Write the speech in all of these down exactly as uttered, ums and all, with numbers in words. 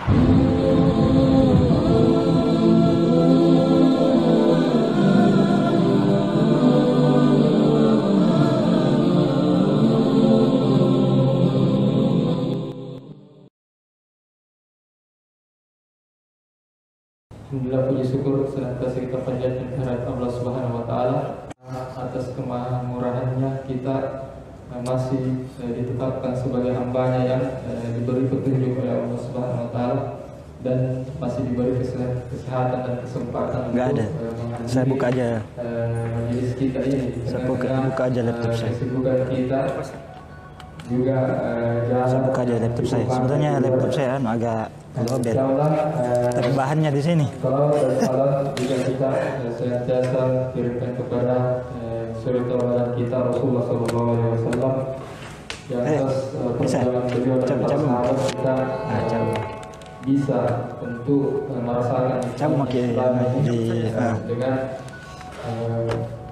Alhamdulillah, puji syukur senantiasa kita panjatkan kehadirat Allah Subhanahu wa taala atas kemahamurahannya kita masih ditetapkan sebagai hamba-Nya yang diberi petunjuk oleh Allah Subhanahu wa taala dan masih diberi kesehatan dan kesempatan. Nggak ada. Saya buka aja. Majelis kita ini. Saya buka, buka aja laptop saya. Kesibukan kita juga uh, saya buka aja laptop saya. Sebetulnya laptop saya anu agak lobet, tapi bahannya di sini. Kalau dan salam juga kita senantiasa kirimkan kepada suri tauladan kita Rasulullah Sallallahu Alaihi Wasallam yang atas perjalanan beliau dan para sahabat kita nah, bisa untuk merasakan Islam di uh. dengan uh,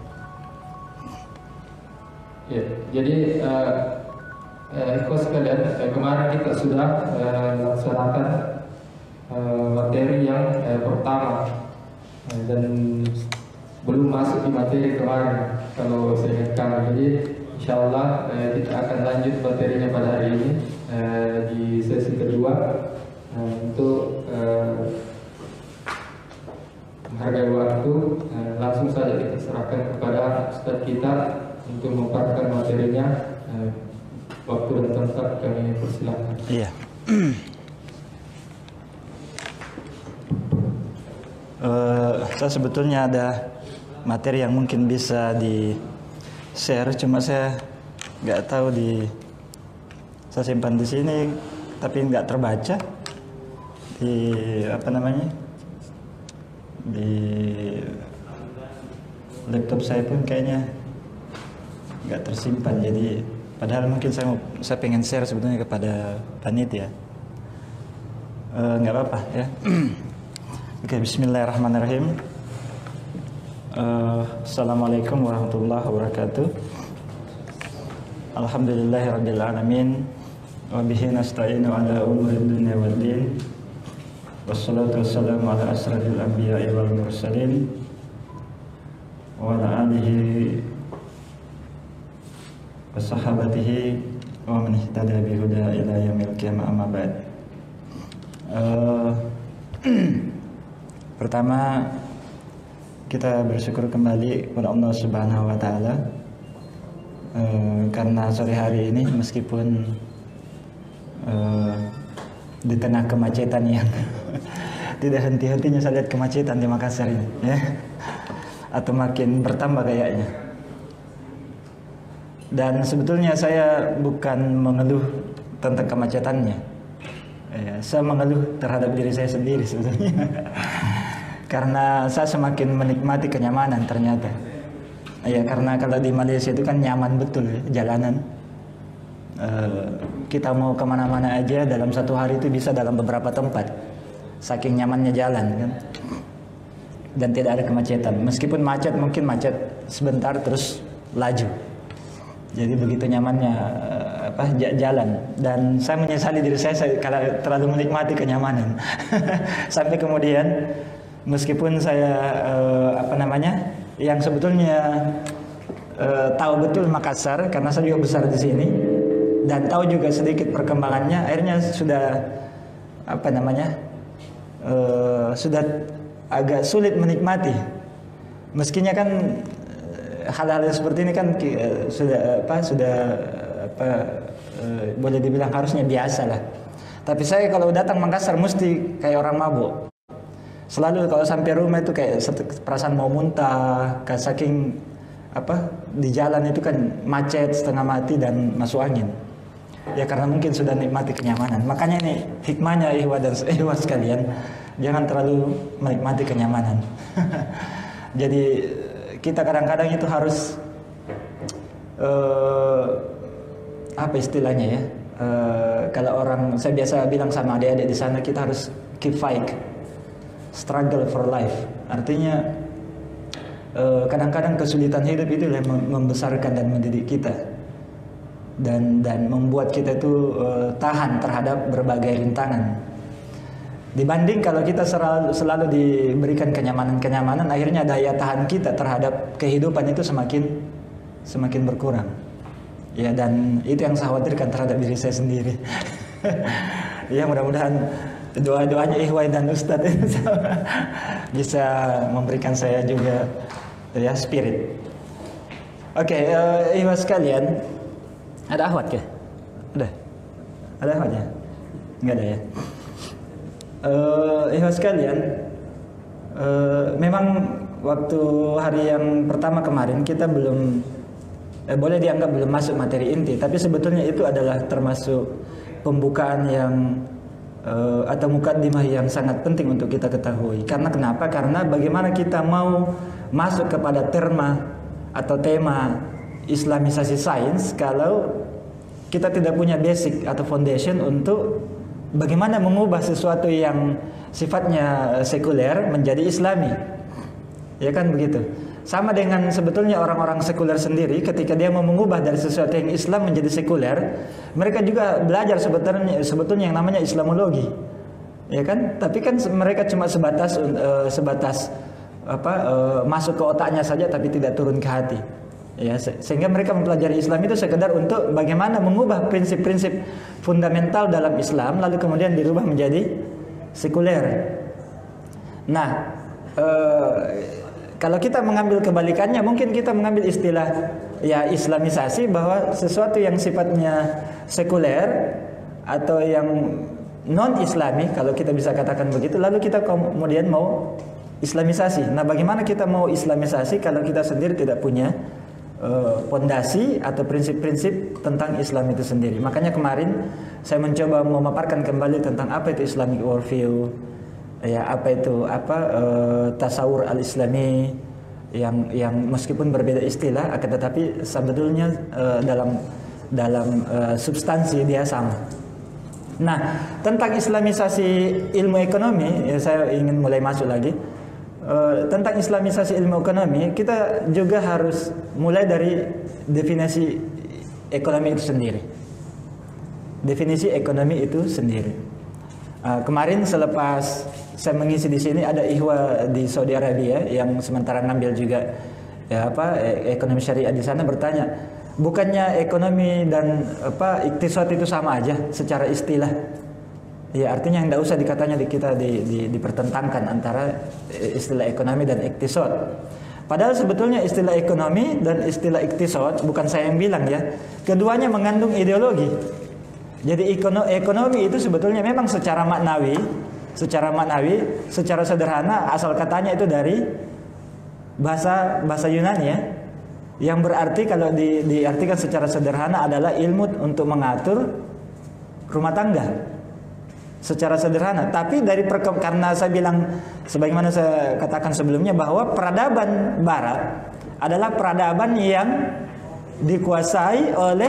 ya, jadi uh, Eh, ikhwas sekalian, eh, kemarin kita sudah eh, melaksanakan eh, materi yang eh, pertama eh, dan belum masuk di materi kemarin kalau saya ingatkan. Jadi insya Allah eh, kita akan lanjut materinya pada hari ini eh, di sesi kedua eh, untuk eh, menghargai waktu. Eh, langsung saja kita serahkan kepada Ustadz kita untuk memaparkan materinya. Eh, Waktu dan tempat kami persilakan. Iya. uh, saya sebetulnya ada materi yang mungkin bisa di share, cuma saya nggak tahu di saya simpan di sini, tapi nggak terbaca di apa namanya di laptop saya pun kayaknya nggak tersimpan. Jadi padahal mungkin saya mau, saya pengen share sebetulnya kepada panitia. Nggak uh, apa-apa ya. Oke, bismillahirrahmanirrahim. Uh, Assalamualaikum warahmatullahi wabarakatuh. Alhamdulillahirabbil alamin. Wa bihi nasta'inu ala umuri dunya waddin. Wassalatu wassalamu ala asrafil anbiya'i wal mursalin wa ala alihi wasahabatihi wa man ihtada bihuda ila yaumil qiyamah, amma ba'd. Uh, pertama kita bersyukur kembali kepada Allah Subhanahu wa taala uh, karena sore hari ini meskipun uh, di tengah kemacetan yang tidak henti-hentinya saya lihat kemacetan di Makassar ini ya, atau makin bertambah kayaknya. Dan sebetulnya saya bukan mengeluh tentang kemacetannya, ya, saya mengeluh terhadap diri saya sendiri sebetulnya. Karena saya semakin menikmati kenyamanan ternyata. Ya, karena kalau di Malaysia itu kan nyaman betul ya, jalanan. E, kita mau kemana-mana aja dalam satu hari itu bisa dalam beberapa tempat, saking nyamannya jalan kan. Dan tidak ada kemacetan. Meskipun macet, mungkin macet sebentar terus laju. Jadi begitu nyamannya uh, apa jalan, dan saya menyesali diri saya, saya kalau terlalu menikmati kenyamanan. Sampai kemudian meskipun saya uh, apa namanya yang sebetulnya uh, tahu betul Makassar karena saya juga besar di sini dan tahu juga sedikit perkembangannya, akhirnya sudah apa namanya uh, sudah agak sulit menikmati. Meskinya kan hal-hal seperti ini kan uh, sudah apa sudah apa uh, boleh dibilang harusnya biasa lah. Tapi saya kalau datang Makassar mesti kayak orang mabuk. Selalu kalau sampai rumah itu kayak perasaan mau muntah, kayak saking apa di jalan itu kan macet setengah mati dan masuk angin. Ya karena mungkin sudah nikmati kenyamanan. Makanya ini hikmahnya ihwa dan ihwa sekalian, jangan terlalu menikmati kenyamanan. Jadi kita kadang-kadang itu harus uh, apa istilahnya ya? Uh, kalau orang, saya biasa bilang sama adik-adik di sana, kita harus keep fight, struggle for life. Artinya uh, kadang-kadang kesulitan hidup itu yang membesarkan dan mendidik kita dan dan membuat kita itu uh, tahan terhadap berbagai rintangan. Dibanding kalau kita selalu, selalu diberikan kenyamanan-kenyamanan, akhirnya daya tahan kita terhadap kehidupan itu semakin semakin berkurang. Ya, dan itu yang saya khawatirkan terhadap diri saya sendiri. Ya, mudah-mudahan doa-doanya Ikhwan dan Ustadz itu bisa memberikan saya juga ya spirit. Oke, okay, uh, Ikhwan sekalian, ada akhwat ke? Ada? Ada akhwatnya? Enggak ada ya? Uh, Ikhwan sekalian, uh, memang waktu hari yang pertama kemarin kita belum eh, boleh dianggap belum masuk materi inti, tapi sebetulnya itu adalah termasuk pembukaan yang uh, atau mukaddimah yang sangat penting untuk kita ketahui. Karena kenapa? Karena bagaimana kita mau masuk kepada terma atau tema Islamisasi sains kalau kita tidak punya basic atau foundation untuk bagaimana mengubah sesuatu yang sifatnya sekuler menjadi Islami. Ya kan begitu. Sama dengan sebetulnya orang-orang sekuler sendiri ketika dia mau mengubah dari sesuatu yang Islam menjadi sekuler, mereka juga belajar sebetulnya sebetulnya yang namanya Islamologi. Ya kan? Tapi kan mereka cuma sebatas uh, sebatas apa uh, masuk ke otaknya saja tapi tidak turun ke hati. Ya, sehingga mereka mempelajari Islam itu sekedar untuk bagaimana mengubah prinsip-prinsip fundamental dalam Islam lalu kemudian dirubah menjadi sekuler. Nah, eh, kalau kita mengambil kebalikannya, mungkin kita mengambil istilah ya Islamisasi bahwa sesuatu yang sifatnya sekuler atau yang non-Islami, kalau kita bisa katakan begitu, lalu kita kemudian mau Islamisasi. Nah, bagaimana kita mau Islamisasi kalau kita sendiri tidak punya pondasi uh, atau prinsip-prinsip tentang Islam itu sendiri. Makanya kemarin saya mencoba memaparkan kembali tentang apa itu Islamic worldview, ya apa itu apa uh, tasawur al-Islami yang yang meskipun berbeda istilah, akan tetapi sebetulnya uh, dalam dalam uh, substansi dia sama. Nah, tentang Islamisasi ilmu ekonomi, ya saya ingin mulai masuk lagi. Uh, tentang Islamisasi ilmu ekonomi, kita juga harus mulai dari definisi ekonomi itu sendiri. Definisi ekonomi itu sendiri. Uh, kemarin selepas saya mengisi di sini, ada ikhwah di Saudi Arabia yang sementara ngambil juga ya apa ekonomi syariah di sana bertanya, bukannya ekonomi dan apa iktisad itu sama aja secara istilah? Ya, artinya tidak usah dikatanya di kita di, di, dipertentangkan antara istilah ekonomi dan iktisad. Padahal sebetulnya istilah ekonomi dan istilah iktisad bukan saya yang bilang ya, keduanya mengandung ideologi. Jadi ekonomi, ekonomi itu sebetulnya memang secara maknawi, secara maknawi, secara sederhana asal katanya itu dari bahasa bahasa Yunani ya, yang berarti kalau di, diartikan secara sederhana adalah ilmu untuk mengatur rumah tangga. Secara sederhana, tapi dari perkem, karena saya bilang sebagaimana saya katakan sebelumnya bahwa peradaban Barat adalah peradaban yang dikuasai oleh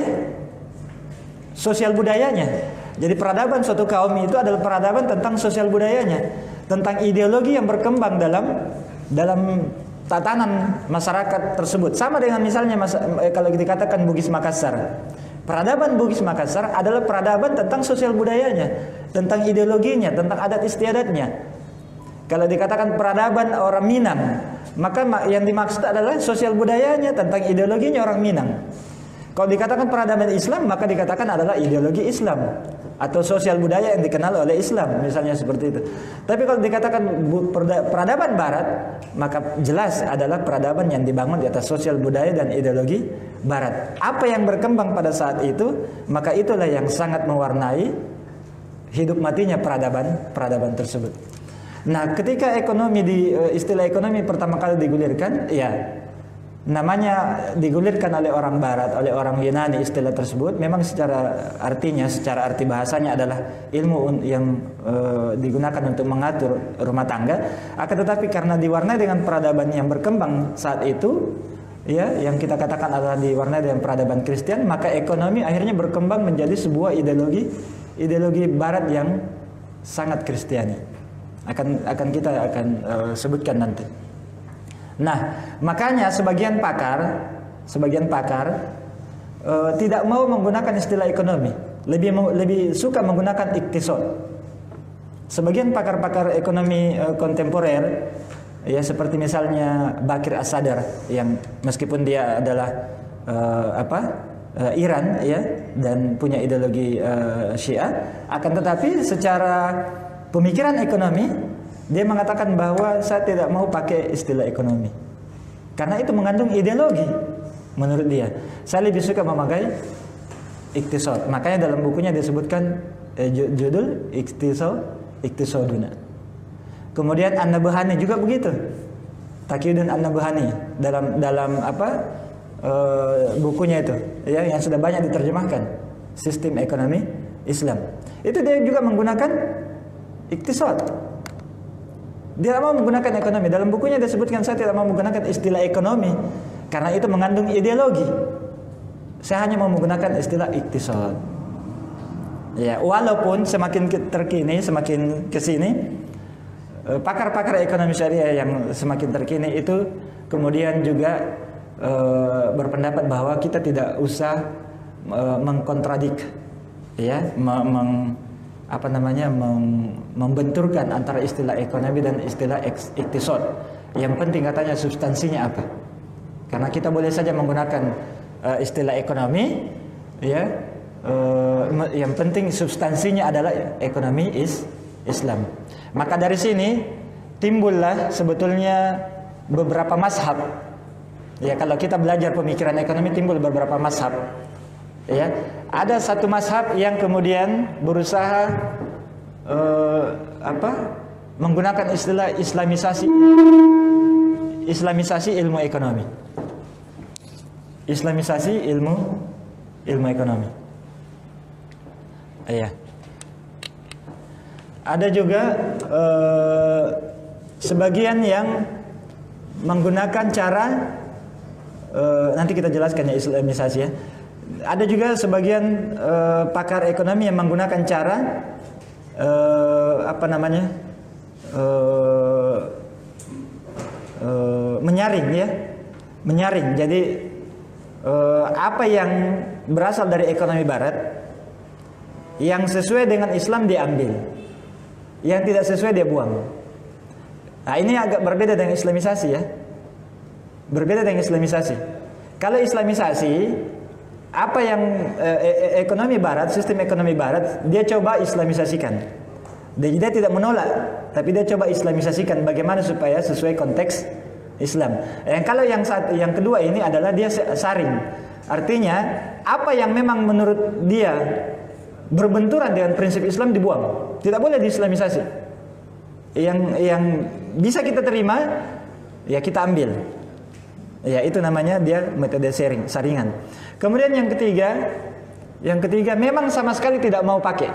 sosial budayanya. Jadi peradaban suatu kaum itu adalah peradaban tentang sosial budayanya, tentang ideologi yang berkembang dalam dalam tatanan masyarakat tersebut. Sama dengan misalnya mas, kalau dikatakan Bugis Makassar. Peradaban Bugis Makassar adalah peradaban tentang sosial budayanya, tentang ideologinya, tentang adat istiadatnya. Kalau dikatakan peradaban orang Minang, maka yang dimaksud adalah sosial budayanya, tentang ideologinya orang Minang. Kalau dikatakan peradaban Islam, maka dikatakan adalah ideologi Islam atau sosial budaya yang dikenal oleh Islam, misalnya seperti itu. Tapi kalau dikatakan peradaban Barat, maka jelas adalah peradaban yang dibangun di atas sosial budaya dan ideologi Barat. Apa yang berkembang pada saat itu, maka itulah yang sangat mewarnai hidup matinya peradaban peradaban tersebut. Nah, ketika ekonomi di istilah ekonomi pertama kali digulirkan, ya namanya digulirkan oleh orang Barat, oleh orang Yunani istilah tersebut. Memang secara artinya, secara arti bahasanya adalah ilmu yang e, digunakan untuk mengatur rumah tangga. Akan tetapi karena diwarnai dengan peradaban yang berkembang saat itu, ya, yang kita katakan adalah diwarnai dengan peradaban Kristen, maka ekonomi akhirnya berkembang menjadi sebuah ideologi ideologi Barat yang sangat Kristiani. Akan akan kita akan e, sebutkan nanti. Nah, makanya sebagian pakar, sebagian pakar e, tidak mau menggunakan istilah ekonomi, lebih lebih suka menggunakan iktisad. Sebagian pakar-pakar ekonomi uh, kontemporer, ya seperti misalnya Bakir As-Sadar yang meskipun dia adalah uh, apa uh, Iran ya dan punya ideologi uh, Syiah, akan tetapi secara pemikiran ekonomi dia mengatakan bahwa saya tidak mau pakai istilah ekonomi karena itu mengandung ideologi. Menurut dia, saya lebih suka memakai iktisad. Makanya dalam bukunya disebutkan eh, judul iktisad iktisaduna. Kemudian An-Nabhani juga begitu. Taqiyuddin An-Nabhani dalam dalam apa uh, bukunya itu ya yang sudah banyak diterjemahkan, Sistem Ekonomi Islam. Itu dia juga menggunakan iktisad. Dia mau menggunakan ekonomi. Dalam bukunya disebutkan saya tidak mau menggunakan istilah ekonomi karena itu mengandung ideologi. Saya hanya mau menggunakan istilah iktisad. Ya, walaupun semakin terkini, semakin kesini pakar-pakar ekonomi syariah yang semakin terkini itu kemudian juga e, berpendapat bahwa kita tidak usah e, mengkontradik, ya, meng, apa namanya, mem, membenturkan antara istilah ekonomi dan istilah iktisad. Yang penting katanya substansinya apa? Karena kita boleh saja menggunakan e, istilah ekonomi, ya, e, yang penting substansinya adalah ekonomi is Islam. Maka dari sini timbullah sebetulnya beberapa mazhab. Ya, kalau kita belajar pemikiran ekonomi timbul beberapa mazhab. Ya, ada satu mazhab yang kemudian berusaha uh, apa? menggunakan istilah islamisasi islamisasi ilmu ekonomi. Islamisasi ilmu ilmu ekonomi. Iya. Ada juga eh, sebagian yang menggunakan cara eh, nanti kita jelaskan ya islamisasi ya. Ada juga sebagian eh, pakar ekonomi yang menggunakan cara eh, apa namanya eh, eh, menyaring ya, menyaring. Jadi eh, apa yang berasal dari ekonomi Barat yang sesuai dengan Islam diambil, yang tidak sesuai dia buang. Nah, ini agak berbeda dengan islamisasi ya. Berbeda dengan islamisasi. Kalau islamisasi, apa yang eh, ekonomi barat, sistem ekonomi barat, dia coba islamisasikan. Jadi dia tidak menolak, tapi dia coba islamisasikan bagaimana supaya sesuai konteks Islam. Yang kalau yang saat, yang kedua ini adalah dia saring. Artinya, apa yang memang menurut dia berbenturan dengan prinsip Islam dibuang. Tidak boleh diislamisasi. Yang yang bisa kita terima ya kita ambil. Ya, itu namanya dia metode sharing, saringan. Kemudian yang ketiga, yang ketiga memang sama sekali tidak mau pakai.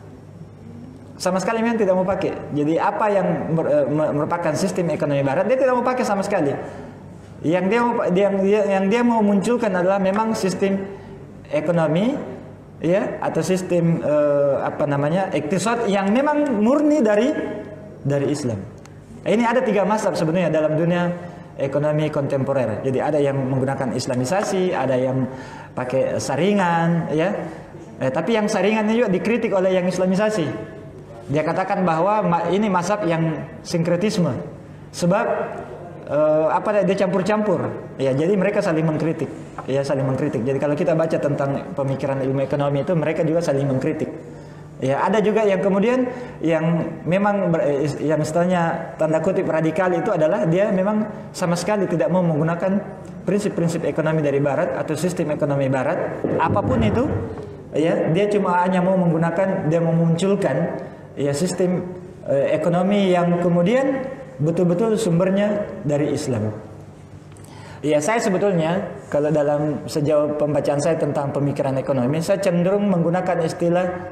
Sama sekali memang tidak mau pakai. Jadi apa yang merupakan sistem ekonomi barat dia tidak mau pakai sama sekali. Yang dia yang dia yang dia mau munculkan adalah memang sistem ekonomi ya atau sistem uh, apa namanya iktisad yang memang murni dari dari Islam. Ini ada tiga mazhab sebenarnya dalam dunia ekonomi kontemporer. Jadi ada yang menggunakan islamisasi, ada yang pakai saringan, ya. Eh, tapi yang saringan ini juga dikritik oleh yang islamisasi. Dia katakan bahwa ini mazhab yang sinkretisme, sebab eh, apa dia campur-campur. Ya, jadi mereka saling mengkritik. Ya, saling mengkritik. Jadi kalau kita baca tentang pemikiran ilmu ekonomi itu mereka juga saling mengkritik. Ya, ada juga yang kemudian yang memang ber, yang istilahnya tanda kutip radikal itu adalah dia memang sama sekali tidak mau menggunakan prinsip-prinsip ekonomi dari barat atau sistem ekonomi barat apapun itu, ya, dia cuma hanya mau menggunakan, dia memunculkan ya sistem eh, ekonomi yang kemudian betul-betul sumbernya dari Islam. Ya, saya sebetulnya kalau dalam sejauh pembacaan saya tentang pemikiran ekonomi, saya cenderung menggunakan istilah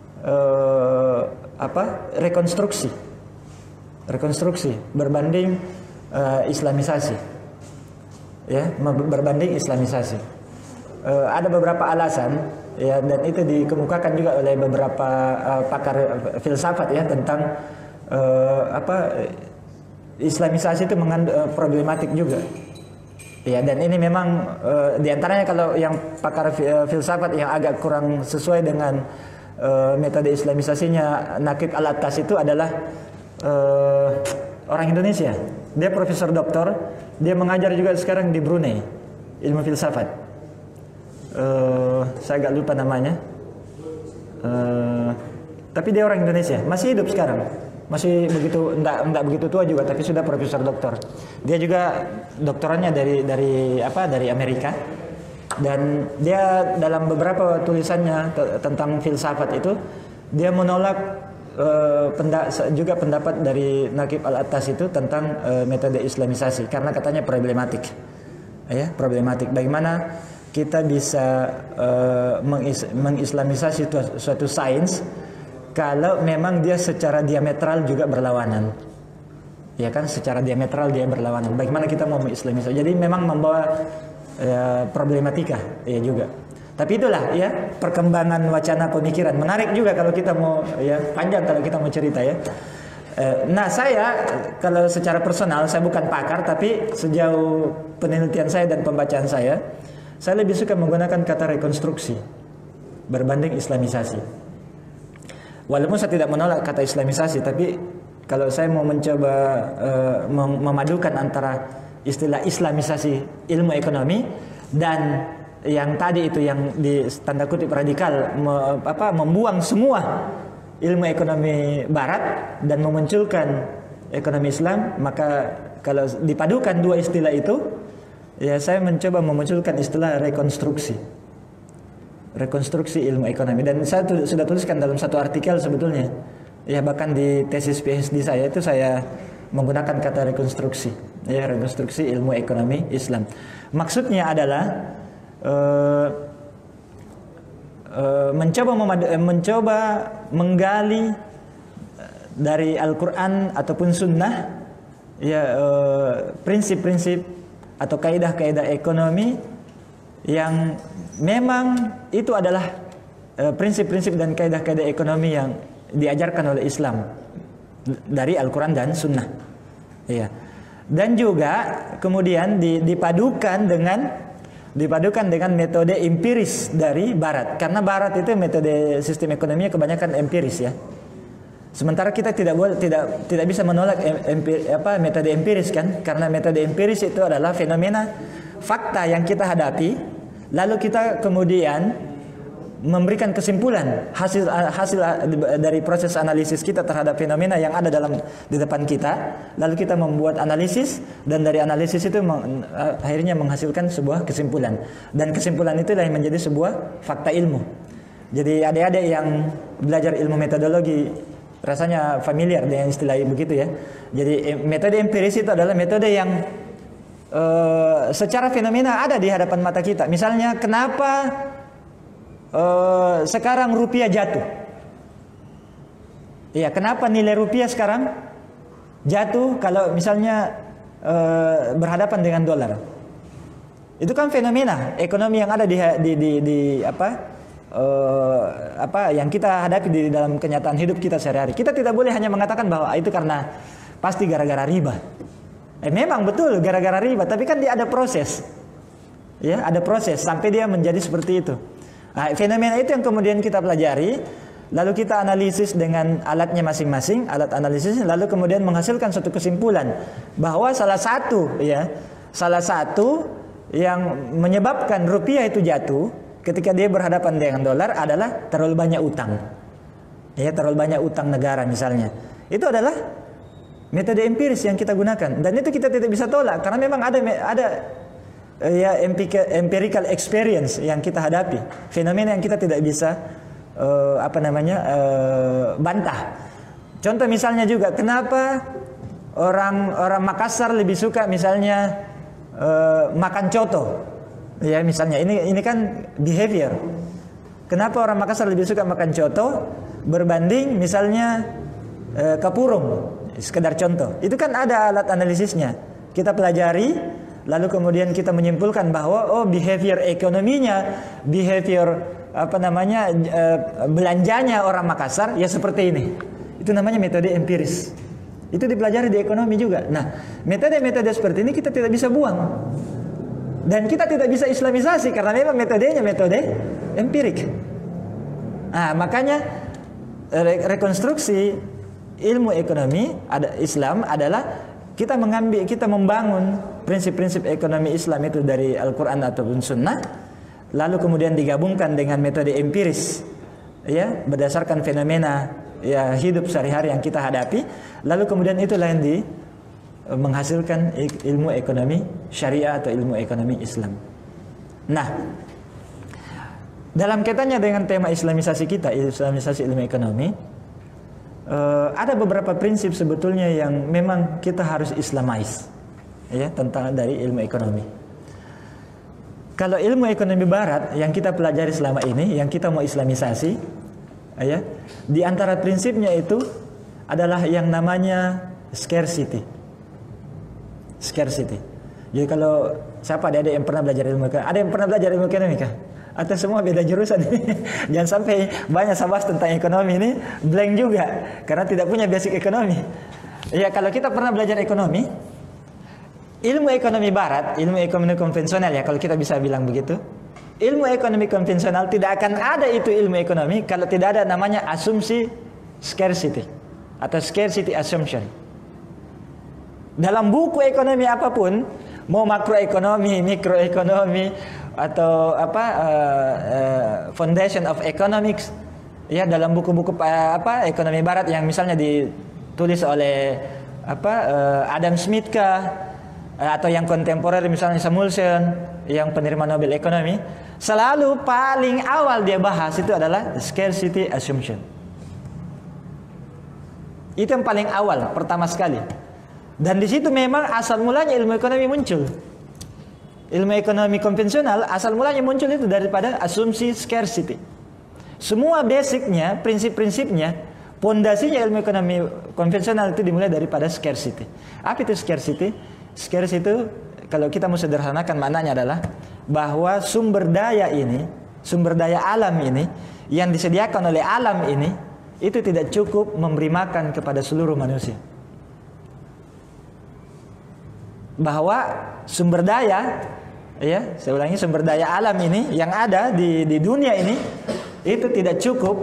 Uh, apa rekonstruksi rekonstruksi berbanding uh, islamisasi, ya, berbanding islamisasi. Uh, ada beberapa alasan, ya, dan itu dikemukakan juga oleh beberapa uh, pakar filsafat ya tentang uh, apa islamisasi itu mengandung uh, problematik juga. Ya, dan ini memang uh, diantaranya kalau yang pakar filsafat yang agak kurang sesuai dengan uh, metode Islamisasinya Naqib Al-Attas itu adalah uh, orang Indonesia. Dia profesor doktor, dia mengajar juga sekarang di Brunei, ilmu filsafat. Uh, saya agak lupa namanya. Uh, tapi dia orang Indonesia, masih hidup sekarang. Masih begitu enggak enggak begitu tua juga, tapi sudah profesor doktor. Dia juga doktorannya dari dari apa? Dari Amerika. Dan dia dalam beberapa tulisannya tentang filsafat itu dia menolak uh, penda juga pendapat dari Naqib Al-Attas itu tentang uh, metode Islamisasi karena katanya problematik. Ya, problematik. Bagaimana kita bisa uh, mengis mengislamisasi suatu, suatu sains kalau memang dia secara diametral juga berlawanan, ya kan? Secara diametral dia berlawanan. Bagaimana kita mau mengislamisasi? Jadi memang membawa ya, problematika, ya juga. Tapi itulah ya perkembangan wacana pemikiran. Menarik juga kalau kita mau ya panjang kalau kita mau cerita ya. Nah saya kalau secara personal saya bukan pakar, tapi sejauh penelitian saya dan pembacaan saya, saya lebih suka menggunakan kata rekonstruksi berbanding islamisasi. Walaupun saya tidak menolak kata Islamisasi, tapi kalau saya mau mencoba uh, mem memadukan antara istilah Islamisasi ilmu ekonomi dan yang tadi itu yang di tanda kutip radikal me, apa, membuang semua ilmu ekonomi Barat dan memunculkan ekonomi Islam, maka kalau dipadukan dua istilah itu, ya saya mencoba memunculkan istilah rekonstruksi. Rekonstruksi ilmu ekonomi, dan saya tu, sudah tuliskan dalam satu artikel sebetulnya ya, bahkan di tesis PhD saya itu saya menggunakan kata rekonstruksi ya, rekonstruksi ilmu ekonomi Islam. Maksudnya adalah uh, uh, mencoba mencoba menggali dari Al-Quran ataupun Sunnah ya prinsip-prinsip uh, atau kaidah-kaidah ekonomi yang memang itu adalah prinsip-prinsip uh, dan kaidah-kaidah ekonomi yang diajarkan oleh Islam dari Al-Quran dan Sunnah. Iya. Dan juga kemudian dipadukan dengan dipadukan dengan metode empiris dari Barat, karena Barat itu metode sistem ekonominya kebanyakan empiris ya. Sementara kita tidak boleh tidak tidak bisa menolak empir, apa metode empiris kan, karena metode empiris itu adalah fenomena fakta yang kita hadapi. Lalu kita kemudian memberikan kesimpulan hasil hasil dari proses analisis kita terhadap fenomena yang ada dalam di depan kita. Lalu kita membuat analisis, dan dari analisis itu meng, akhirnya menghasilkan sebuah kesimpulan. Dan kesimpulan itulah yang menjadi sebuah fakta ilmu. Jadi adik-adik yang belajar ilmu metodologi rasanya familiar dengan istilah begitu ya. Jadi metode empiris itu adalah metode yang Uh, secara fenomena ada di hadapan mata kita. Misalnya kenapa uh, sekarang rupiah jatuh? Iya, kenapa nilai rupiah sekarang jatuh kalau misalnya uh, berhadapan dengan dolar? Itu kan fenomena ekonomi yang ada di di di, di apa? Uh, apa yang kita hadapi di dalam kenyataan hidup kita sehari-hari. Kita tidak boleh hanya mengatakan bahwa itu karena pasti gara-gara riba. Eh memang betul gara-gara riba, tapi kan dia ada proses. Ya, ada proses sampai dia menjadi seperti itu. Nah, fenomena itu yang kemudian kita pelajari, lalu kita analisis dengan alatnya masing-masing, alat analisis, lalu kemudian menghasilkan suatu kesimpulan bahwa salah satu ya, salah satu yang menyebabkan rupiah itu jatuh ketika dia berhadapan dengan dolar adalah terlalu banyak utang. Ya, terlalu banyak utang negara misalnya. Itu adalah metode empiris yang kita gunakan, dan itu kita tidak bisa tolak karena memang ada ada ya empirical experience yang kita hadapi, fenomena yang kita tidak bisa uh, apa namanya uh, bantah. Contoh misalnya juga kenapa orang orang Makassar lebih suka misalnya uh, makan coto, ya misalnya ini ini kan behavior. Kenapa orang Makassar lebih suka makan coto berbanding misalnya uh, kapurung? Sekedar contoh, itu kan ada alat analisisnya. Kita pelajari, lalu kemudian kita menyimpulkan bahwa oh behavior ekonominya, behavior apa namanya uh, belanjanya orang Makassar ya seperti ini. Itu namanya metode empiris. Itu dipelajari di ekonomi juga. Nah, metode-metode seperti ini kita tidak bisa buang. Dan kita tidak bisa islamisasi karena memang metodenya metode empirik. Nah, makanya re rekonstruksi ilmu ekonomi ada Islam adalah kita mengambil, kita membangun prinsip-prinsip ekonomi Islam itu dari Al-Quran ataupun Sunnah, lalu kemudian digabungkan dengan metode empiris, ya, berdasarkan fenomena ya hidup sehari-hari yang kita hadapi, lalu kemudian itulah yang di menghasilkan ilmu ekonomi syariah atau ilmu ekonomi Islam. Nah, dalam kaitannya dengan tema islamisasi kita, islamisasi ilmu ekonomi, uh, ada beberapa prinsip sebetulnya yang memang kita harus islamize, ya, tentang dari ilmu ekonomi. Kalau ilmu ekonomi barat yang kita pelajari selama ini, yang kita mau islamisasi, ya, di antara prinsipnya itu adalah yang namanya scarcity. Scarcity. Jadi kalau siapa ada yang pernah belajar ilmu ekonomi, ada yang pernah belajar ilmu ekonomi kah? Atau semua beda jurusan? Jangan sampai banyak sabas tentang ekonomi ini blank juga karena tidak punya basic ekonomi. Ya, kalau kita pernah belajar ekonomi, ilmu ekonomi barat, ilmu ekonomi konvensional, ya kalau kita bisa bilang begitu, ilmu ekonomi konvensional tidak akan ada itu ilmu ekonomi kalau tidak ada namanya asumsi scarcity atau scarcity assumption. Dalam buku ekonomi apapun, mau makroekonomi, mikroekonomi, atau apa uh, uh, Foundation of Economics, ya, dalam buku-buku uh, apa ekonomi barat yang misalnya ditulis oleh apa uh, Adam Smith kah, uh, atau yang kontemporer misalnya Samuelson yang penerima Nobel ekonomi, selalu paling awal dia bahas itu adalah scarcity assumption. Itu yang paling awal, pertama sekali. Dan di situ memang asal mulanya ilmu ekonomi muncul. Ilmu ekonomi konvensional asal mulanya muncul itu daripada asumsi scarcity. Semua basicnya, prinsip-prinsipnya, pondasinya ilmu ekonomi konvensional itu dimulai daripada scarcity. Apa itu scarcity? Scarcity itu kalau kita mau sederhanakan maknanya adalah bahwa sumber daya ini, sumber daya alam ini yang disediakan oleh alam ini itu tidak cukup memberi makan kepada seluruh manusia. Bahwa sumber daya, ya, saya ulangi, sumber daya alam ini yang ada di, di dunia ini itu tidak cukup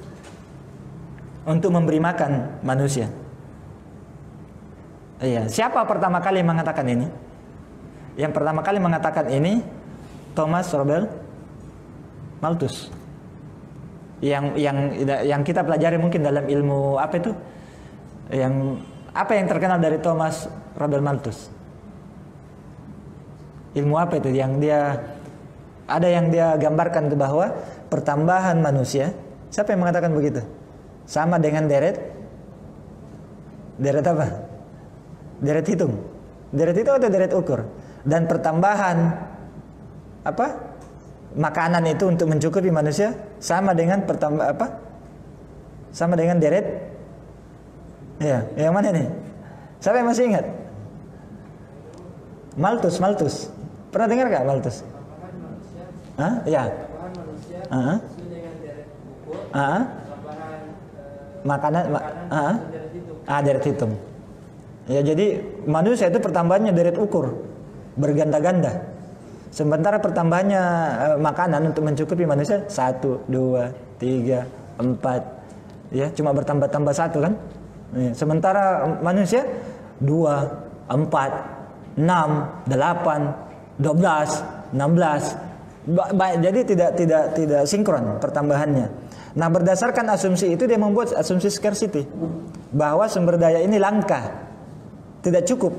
untuk memberi makan manusia. Iya, siapa pertama kali mengatakan ini? Yang pertama kali mengatakan ini Thomas Robert Malthus. Yang yang yang kita pelajari mungkin dalam ilmu apa itu? Yang apa yang terkenal dari Thomas Robert Malthus? Ilmu apa itu yang dia ada yang dia gambarkan itu bahwa pertambahan manusia, siapa yang mengatakan begitu? Sama dengan deret deret apa? Deret hitung. Deret hitung atau deret ukur? Dan pertambahan apa? Makanan itu untuk mencukupi manusia sama dengan pertambah apa? Sama dengan deret. Ya, yang mana nih? Siapa yang masih ingat? Malthus, Malthus. Pernah dengar gak Malthus? Hah? Ya. Ah. Ah. Makanan, ma ah. Ah, deret hitung. Ya, jadi manusia itu pertambahannya deret ukur, berganda-ganda. Sementara pertambahannya eh, makanan untuk mencukupi manusia satu, dua, tiga, empat, ya, cuma bertambah-tambah satu kan? Ya. Sementara manusia dua, empat, enam, delapan, dua belas, enam belas. Jadi tidak tidak tidak sinkron pertambahannya. Nah, berdasarkan asumsi itu dia membuat asumsi scarcity bahwa sumber daya ini langka, tidak cukup.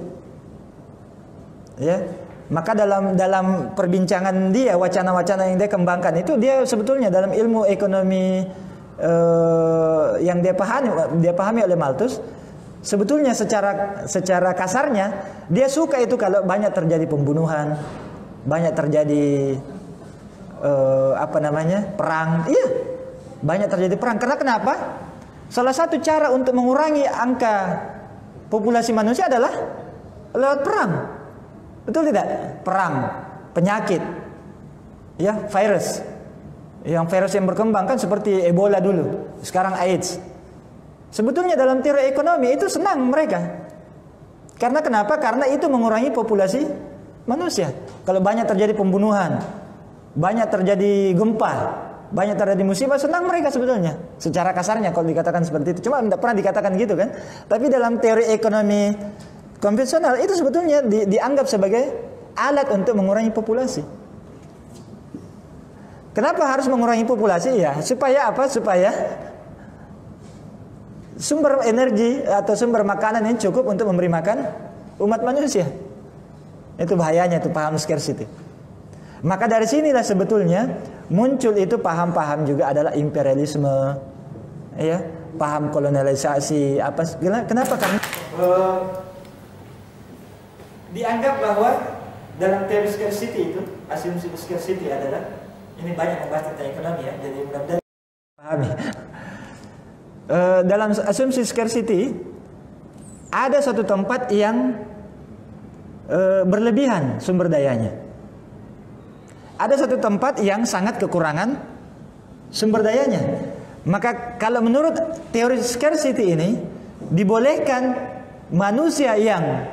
Ya. Maka dalam dalam perbincangan dia, wacana-wacana yang dia kembangkan itu dia sebetulnya dalam ilmu ekonomi eh, yang dia pahami dia pahami oleh Malthus, sebetulnya secara secara kasarnya dia suka itu kalau banyak terjadi pembunuhan, banyak terjadi uh, apa namanya perang. Iya, banyak terjadi perang. Karena kenapa? Salah satu cara untuk mengurangi angka populasi manusia adalah lewat perang. Betul tidak? Perang, penyakit, ya, virus. Yang virus yang berkembang kan seperti Ebola dulu, sekarang AIDS. Sebetulnya dalam teori ekonomi itu senang mereka. Karena kenapa? Karena itu mengurangi populasi manusia. Kalau banyak terjadi pembunuhan, banyak terjadi gempa, banyak terjadi musibah, senang mereka sebetulnya. Secara kasarnya kalau dikatakan seperti itu. Cuma tidak pernah dikatakan gitu kan. Tapi dalam teori ekonomi konvensional itu sebetulnya di, dianggap sebagai alat untuk mengurangi populasi. Kenapa harus mengurangi populasi? Ya, supaya apa? Supaya sumber energi atau sumber makanan yang cukup untuk memberi makan umat manusia. Itu bahayanya, itu paham scarcity. Maka dari sinilah sebetulnya muncul itu paham-paham juga adalah imperialisme, ya, paham kolonialisasi. Apa? Kenapa? Karena uh, dianggap bahwa dalam teori scarcity itu, asumsi scarcity adalah, ini banyak membahas tentang ekonomi ya, jadi mudah-mudahan pahami. Uh, dalam asumsi scarcity ada satu tempat yang uh, berlebihan sumber dayanya. Ada satu tempat yang sangat kekurangan sumber dayanya. Maka kalau menurut teori scarcity ini, dibolehkan manusia yang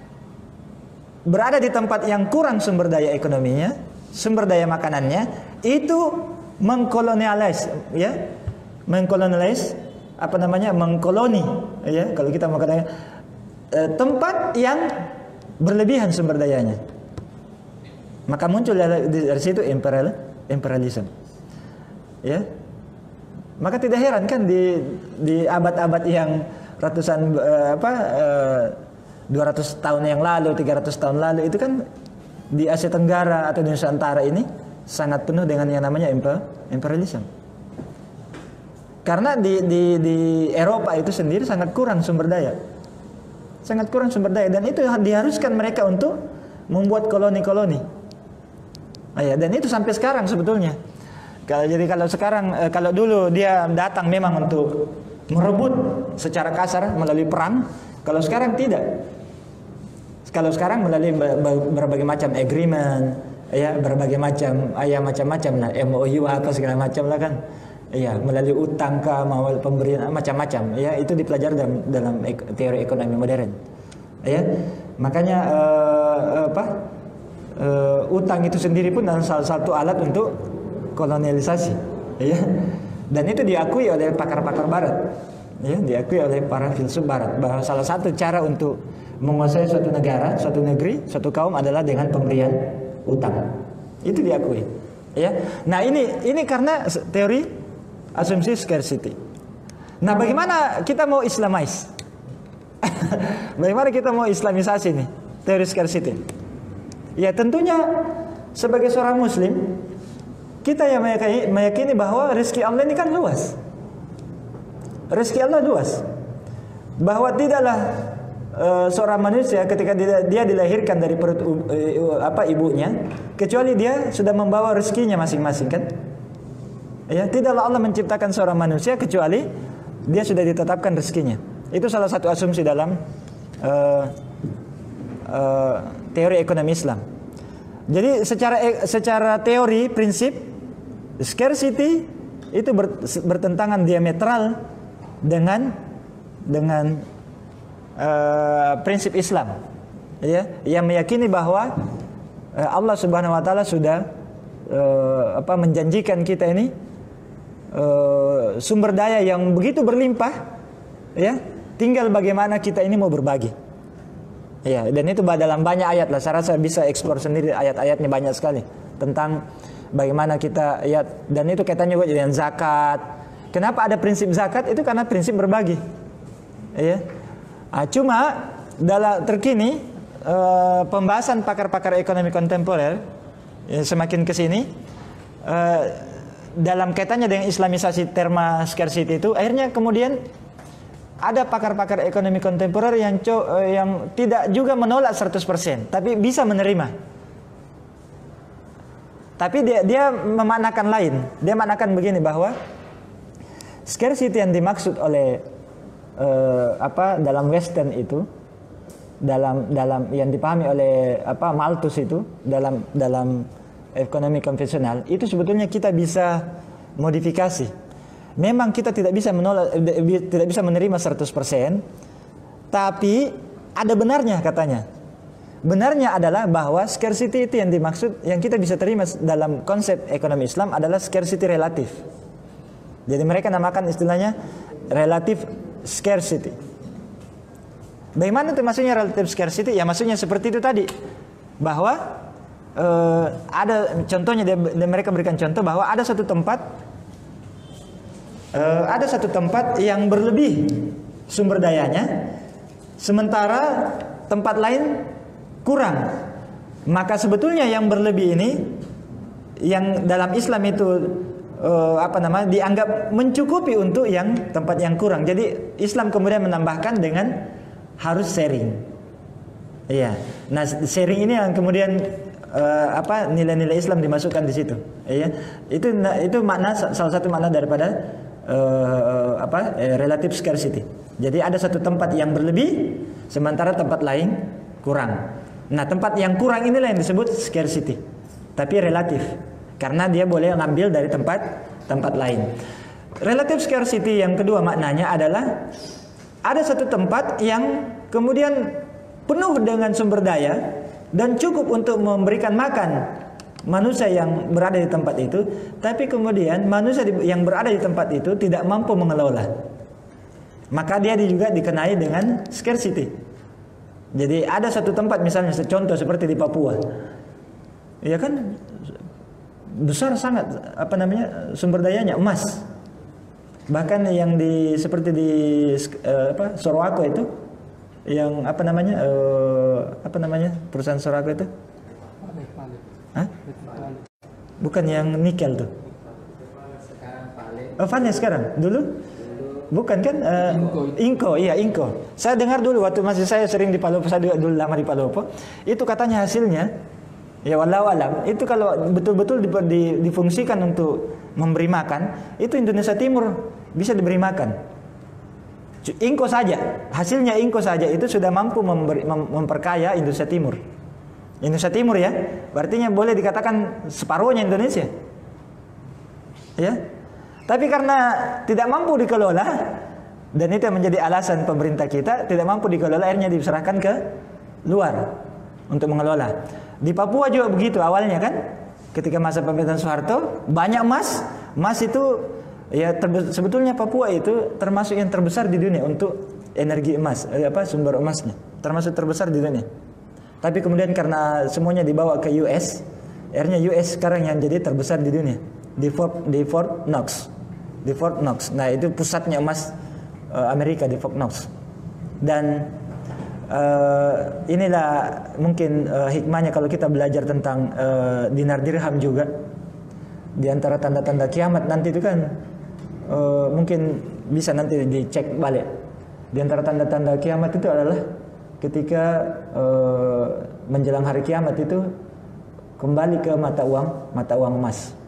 berada di tempat yang kurang sumber daya ekonominya, sumber daya makanannya, itu mengkolonialis, ya, mengkolonialis, apa namanya, mengkoloni, ya, kalau kita mau katakan eh, tempat yang berlebihan sumber dayanya. Maka muncul dari, dari situ imperial, imperialism, ya. Maka tidak heran kan di di abad-abad yang ratusan uh, apa uh, dua ratus tahun yang lalu, tiga ratus tahun lalu itu kan di Asia Tenggara atau di Nusantara ini sangat penuh dengan yang namanya imperialism. Karena di di di Eropa itu sendiri sangat kurang sumber daya. Sangat kurang sumber daya dan itu diharuskan mereka untuk membuat koloni-koloni. Ah, ya, dan itu sampai sekarang sebetulnya. Kalau jadi kalau sekarang eh, kalau dulu dia datang memang untuk merebut secara kasar melalui perang, kalau sekarang tidak. Kalau sekarang melalui berbagai macam agreement, ya, berbagai macam, ya, macam-macam lah, M O U apa segala macam lah kan. Ya, melalui utang ke mau pemberian macam-macam, ya, itu dipelajari dalam, dalam teori ekonomi modern. Ya. Makanya eh, apa? Uh, utang itu sendiri pun adalah salah satu alat untuk kolonialisasi, ya. Dan itu diakui oleh pakar-pakar Barat, ya, diakui oleh para filsuf Barat bahwa salah satu cara untuk menguasai suatu negara, suatu negeri, suatu kaum adalah dengan pemberian utang. Itu diakui, ya. Nah ini ini karena teori asumsi scarcity. Nah bagaimana kita mau Islamize? Bagaimana kita mau Islamisasi nih teori scarcity? Ya tentunya sebagai seorang muslim kita yang meyakini, meyakini bahwa rezeki Allah ini kan luas. Rezeki Allah luas. Bahwa tidaklah uh, seorang manusia ketika dia, dia dilahirkan dari perut uh, apa ibunya kecuali dia sudah membawa rezekinya masing-masing kan? Ya, tidaklah Allah menciptakan seorang manusia kecuali dia sudah ditetapkan rezekinya. Itu salah satu asumsi dalam uh, uh, teori ekonomi Islam. Jadi secara secara teori prinsip scarcity itu ber, bertentangan diametral dengan dengan uh, prinsip Islam, ya, yang meyakini bahwa uh, Allah Subhanahu Wa Taala sudah uh, apa menjanjikan kita ini uh, sumber daya yang begitu berlimpah, ya, tinggal bagaimana kita ini mau berbagi. Ya, dan itu dalam banyak ayat lah. Saya rasa bisa eksplor sendiri ayat-ayatnya banyak sekali tentang bagaimana kita, ya, dan itu kaitannya juga dengan zakat. Kenapa ada prinsip zakat? Itu karena prinsip berbagi. Ya. Nah, cuma dalam terkini uh, pembahasan pakar-pakar ekonomi kontemporer ya, semakin ke sini uh, dalam kaitannya dengan islamisasi terma scarcity itu akhirnya kemudian ada pakar-pakar ekonomi kontemporer yang co yang tidak juga menolak seratus persen, tapi bisa menerima. Tapi dia dia memaknakan lain. Dia memaknakan begini bahwa scarcity yang dimaksud oleh uh, apa dalam Western itu, dalam dalam yang dipahami oleh apa Malthus itu dalam dalam ekonomi konvensional itu sebetulnya kita bisa modifikasi. Memang kita tidak bisa menolak, tidak bisa menerima seratus persen, tapi ada benarnya katanya benarnya adalah bahwa scarcity itu yang dimaksud, yang kita bisa terima dalam konsep ekonomi Islam adalah scarcity relatif. Jadi mereka namakan istilahnya relative scarcity. Bagaimana itu maksudnya relative scarcity? Ya maksudnya seperti itu tadi, bahwa eh, ada contohnya, dia, mereka berikan contoh bahwa ada satu tempat, eh, ada satu tempat yang berlebih sumber dayanya, sementara tempat lain kurang. Maka sebetulnya yang berlebih ini, yang dalam Islam itu uh, apa namanya dianggap mencukupi untuk yang tempat yang kurang. Jadi Islam kemudian menambahkan dengan harus sharing. Iya. Nah, sharing ini yang kemudian uh, apa nilai-nilai Islam dimasukkan di situ. Iya. Itu itu makna, salah satu makna daripada uh, apa uh, relative scarcity. Jadi ada satu tempat yang berlebih sementara tempat lain kurang. Nah, tempat yang kurang inilah yang disebut scarcity, tapi relatif, karena dia boleh ngambil dari tempat tempat lain. Relative scarcity yang kedua maknanya adalah ada satu tempat yang kemudian penuh dengan sumber daya dan cukup untuk memberikan makan manusia yang berada di tempat itu, tapi kemudian manusia yang berada di tempat itu tidak mampu mengelola. Maka dia juga dikenai dengan scarcity. Jadi ada satu tempat, misalnya contoh seperti di Papua, ya kan besar sangat apa namanya sumber dayanya, emas. Bahkan yang di seperti di uh, apa Sorowako itu, yang apa namanya uh, apa namanya perusahaan Sorowako itu? Hah? Bukan yang nikel tuh. Oh, Vale sekarang, dulu? Bukan kan? Uh, Inco, iya Inco. Saya dengar dulu waktu masih saya sering di Palopo, saya dulu lama di Palopo. Itu katanya hasilnya, ya wallahu alam, itu kalau betul-betul di, di, difungsikan untuk memberi makan, itu Indonesia Timur bisa diberi makan. Inco saja, hasilnya Inco saja itu sudah mampu memberi, mem, memperkaya Indonesia Timur. Indonesia Timur ya, artinya boleh dikatakan separuhnya Indonesia. Ya. Tapi karena tidak mampu dikelola, dan itu yang menjadi alasan pemerintah kita tidak mampu dikelola, akhirnya diserahkan ke luar untuk mengelola. Di Papua juga begitu awalnya kan, ketika masa pemerintahan Soeharto banyak emas, emas itu ya terbe- sebetulnya Papua itu termasuk yang terbesar di dunia untuk energi emas, eh, apa sumber emasnya, termasuk terbesar di dunia. Tapi kemudian karena semuanya dibawa ke U S, akhirnya U S sekarang yang jadi terbesar di dunia, di Fort, di Fort Knox. Di Fort Knox. Nah, itu pusatnya emas uh, Amerika di Fort Knox. Dan uh, inilah mungkin uh, hikmahnya kalau kita belajar tentang uh, dinar dirham juga. Di antara tanda-tanda kiamat nanti itu kan uh, mungkin bisa nanti dicek balik. Di antara tanda-tanda kiamat itu adalah ketika uh, menjelang hari kiamat itu kembali ke mata uang, mata uang emas.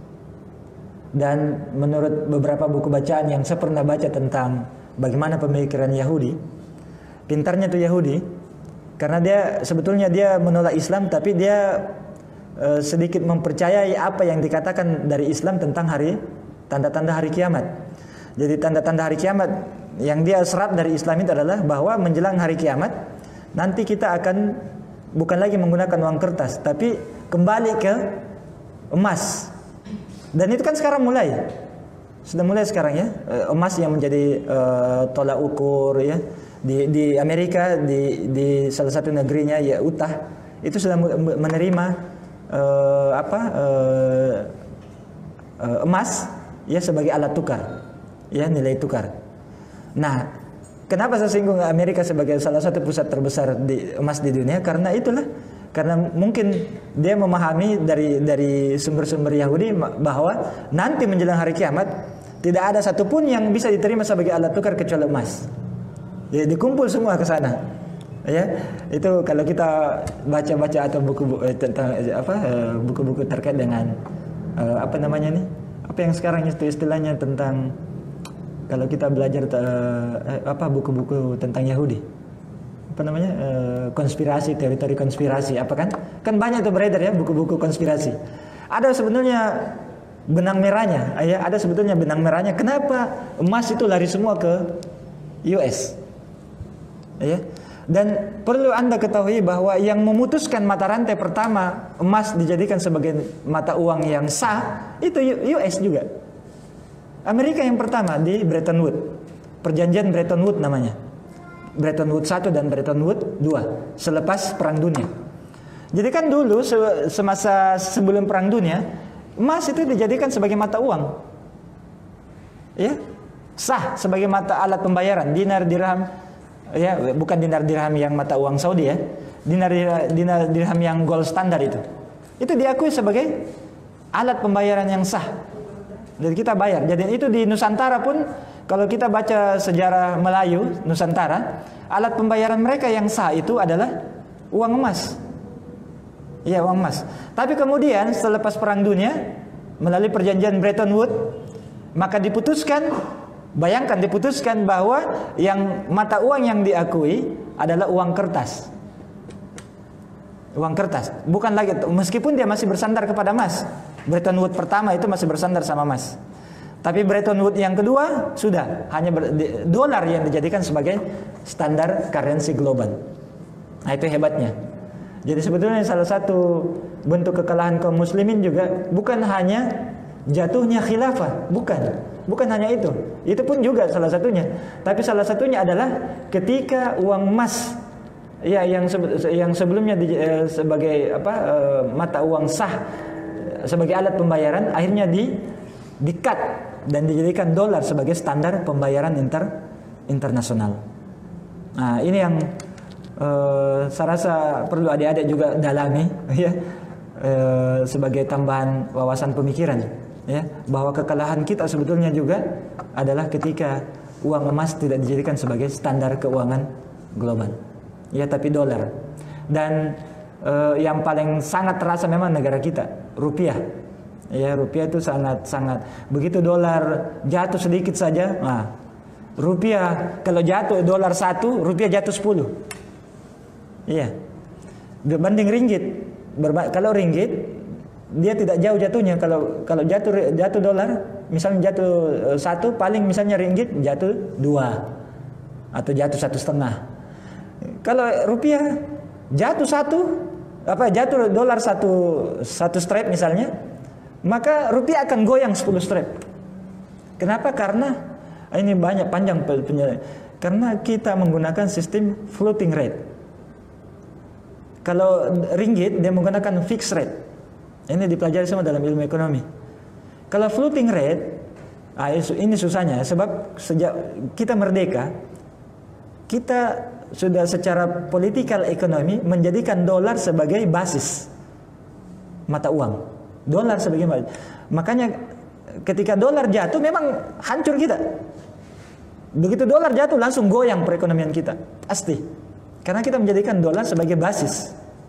Dan menurut beberapa buku bacaan yang saya pernah baca tentang bagaimana pemikiran Yahudi, pintarnya tuh Yahudi, karena dia sebetulnya dia menolak Islam, tapi dia e, sedikit mempercayai apa yang dikatakan dari Islam tentang hari tanda-tanda hari kiamat. Jadi tanda-tanda hari kiamat yang dia serap dari Islam itu adalah bahwa menjelang hari kiamat nanti kita akan bukan lagi menggunakan uang kertas, tapi kembali ke emas. Dan itu kan sekarang mulai, sudah mulai sekarang ya, emas yang menjadi uh, tolak ukur ya. Di di Amerika, di di salah satu negerinya ya Utah, itu sudah menerima uh, apa uh, uh, emas ya sebagai alat tukar, ya nilai tukar. Nah, kenapa saya singgung Amerika sebagai salah satu pusat terbesar di emas di dunia? Karena itulah. Karena mungkin dia memahami dari dari sumber-sumber Yahudi bahwa nanti menjelang hari kiamat tidak ada satupun yang bisa diterima sebagai alat tukar kecuali emas. Jadi dikumpul semua ke sana. Ya, itu kalau kita baca-baca atau buku-buku eh, tentang eh, apa eh, buku-buku terkait dengan eh, apa namanya nih? Apa yang sekarang itu istilahnya tentang kalau kita belajar eh, apa buku-buku tentang Yahudi. Apa namanya e, konspirasi, teori-teori konspirasi, apa kan? Kan banyak itu beredar ya buku-buku konspirasi. Ada sebenarnya benang merahnya, ya ada sebetulnya benang merahnya. Kenapa emas itu lari semua ke U S? Ya, Dan perlu Anda ketahui bahwa yang memutuskan mata rantai pertama emas dijadikan sebagai mata uang yang sah itu U S juga. Amerika yang pertama di Bretton Woods. Perjanjian Bretton Woods namanya. Bretton Woods satu dan Bretton Woods dua selepas Perang Dunia. Jadi kan dulu semasa sebelum Perang Dunia, emas itu dijadikan sebagai mata uang. Ya, sah sebagai mata alat pembayaran, dinar dirham. Ya, bukan dinar dirham yang mata uang Saudi ya. Dinar dinar dirham yang gold standar itu. Itu diakui sebagai alat pembayaran yang sah. Jadi kita bayar. Jadi itu di Nusantara pun kalau kita baca sejarah Melayu Nusantara, alat pembayaran mereka yang sah itu adalah uang emas. Ya, uang emas. Tapi kemudian selepas Perang Dunia melalui perjanjian Bretton Woods maka diputuskan, bayangkan diputuskan bahwa yang mata uang yang diakui adalah uang kertas. Uang kertas, bukan lagi, meskipun dia masih bersandar kepada emas. Bretton Woods pertama itu masih bersandar sama emas. Tapi Bretton Woods yang kedua sudah hanya ber, di, dolar yang dijadikan sebagai standar currency global. Nah, itu hebatnya. Jadi sebetulnya salah satu bentuk kekalahan kaum muslimin juga bukan hanya jatuhnya khilafah, bukan. Bukan hanya itu. Itu pun juga salah satunya. Tapi salah satunya adalah ketika uang emas ya yang yang sebelumnya di, eh, sebagai apa eh, mata uang sah sebagai alat pembayaran akhirnya di di-cut dan dijadikan dolar sebagai standar pembayaran inter internasional. Nah, ini yang uh, saya rasa perlu adik-adik juga dalami ya uh, sebagai tambahan wawasan pemikiran ya, bahwa kekalahan kita sebetulnya juga adalah ketika uang emas tidak dijadikan sebagai standar keuangan global. Ya, tapi dolar. Dan uh, yang paling sangat terasa memang negara kita, rupiah. Ya, rupiah itu sangat-sangat begitu dolar jatuh sedikit saja, nah, rupiah kalau jatuh dolar satu, rupiah jatuh sepuluh. Iya. Berbanding ringgit. Berba kalau ringgit dia tidak jauh jatuhnya. Kalau kalau jatuh jatuh dolar, misalnya jatuh satu, paling misalnya ringgit jatuh dua atau jatuh satu setengah. Kalau rupiah jatuh satu, apa jatuh dolar satu satu strip misalnya, maka rupiah akan goyang sepuluh strip. Kenapa? Karena ini banyak panjang penjelasan. Karena kita menggunakan sistem floating rate. Kalau ringgit dia menggunakan fixed rate. Ini dipelajari semua dalam ilmu ekonomi. Kalau floating rate, ah, ini susahnya sebab sejak kita merdeka, kita sudah secara politikal ekonomi menjadikan dolar sebagai basis mata uang. Dolar sebagai basis. Makanya ketika dolar jatuh memang hancur kita. Begitu dolar jatuh langsung goyang perekonomian kita. Pasti. Karena kita menjadikan dolar sebagai basis.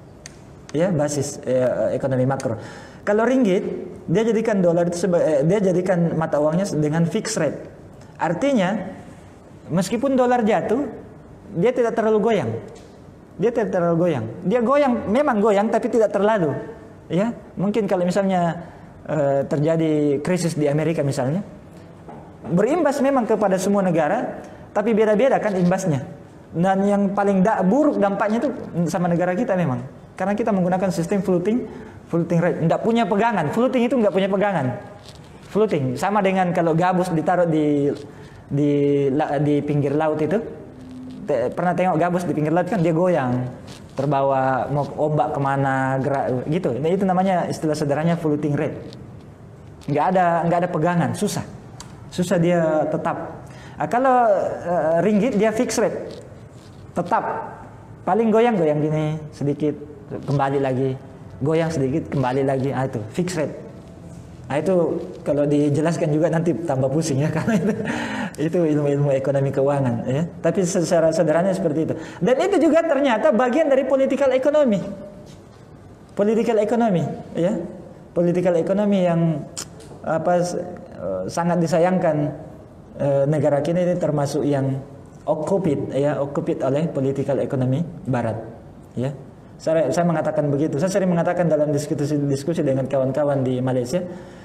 Ya, basis eh, ekonomi makro. Kalau ringgit, dia jadikan dolar itu sebagai eh, dia jadikan mata uangnya dengan fixed rate. Artinya, meskipun dolar jatuh, dia tidak terlalu goyang. Dia tidak terlalu goyang. Dia goyang, memang goyang tapi tidak terlalu. Ya, mungkin kalau misalnya eh, terjadi krisis di Amerika misalnya, berimbas memang kepada semua negara, tapi beda-beda kan imbasnya. Dan yang paling da buruk dampaknya itu sama negara kita memang. Karena kita menggunakan sistem floating, floating rate, tidak punya pegangan. Floating itu nggak punya pegangan. Floating sama dengan kalau gabus ditaruh di di di pinggir laut itu. Pernah tengok gabus di pinggir laut kan dia goyang, terbawa mau ombak kemana gerak gitu. Nah, itu namanya istilah sederhananya floating rate. Nggak ada nggak ada pegangan, susah, susah dia tetap. Nah, kalau uh, ringgit dia fixed rate, tetap paling goyang-goyang gini sedikit, kembali lagi, goyang sedikit, kembali lagi. Ah, itu fixed rate. Nah, itu kalau dijelaskan juga nanti tambah pusing ya, karena itu itu ilmu-ilmu ekonomi keuangan ya. Tapi secara sederhana seperti itu. Dan itu juga ternyata bagian dari political economy. Political economy ya. Political economy yang apa sangat disayangkan eh, negara kita ini termasuk yang occupied ya, occupied oleh political economy barat ya. Saya, saya mengatakan begitu. Saya sering mengatakan dalam diskusi-diskusi dengan kawan-kawan di Malaysia,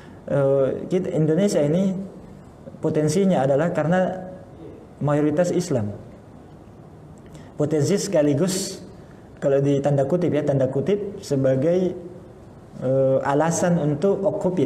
uh, kita, Indonesia ini potensinya adalah karena mayoritas Islam. potensi sekaligus kalau di tanda kutip ya, tanda kutip sebagai uh, alasan untuk occupy,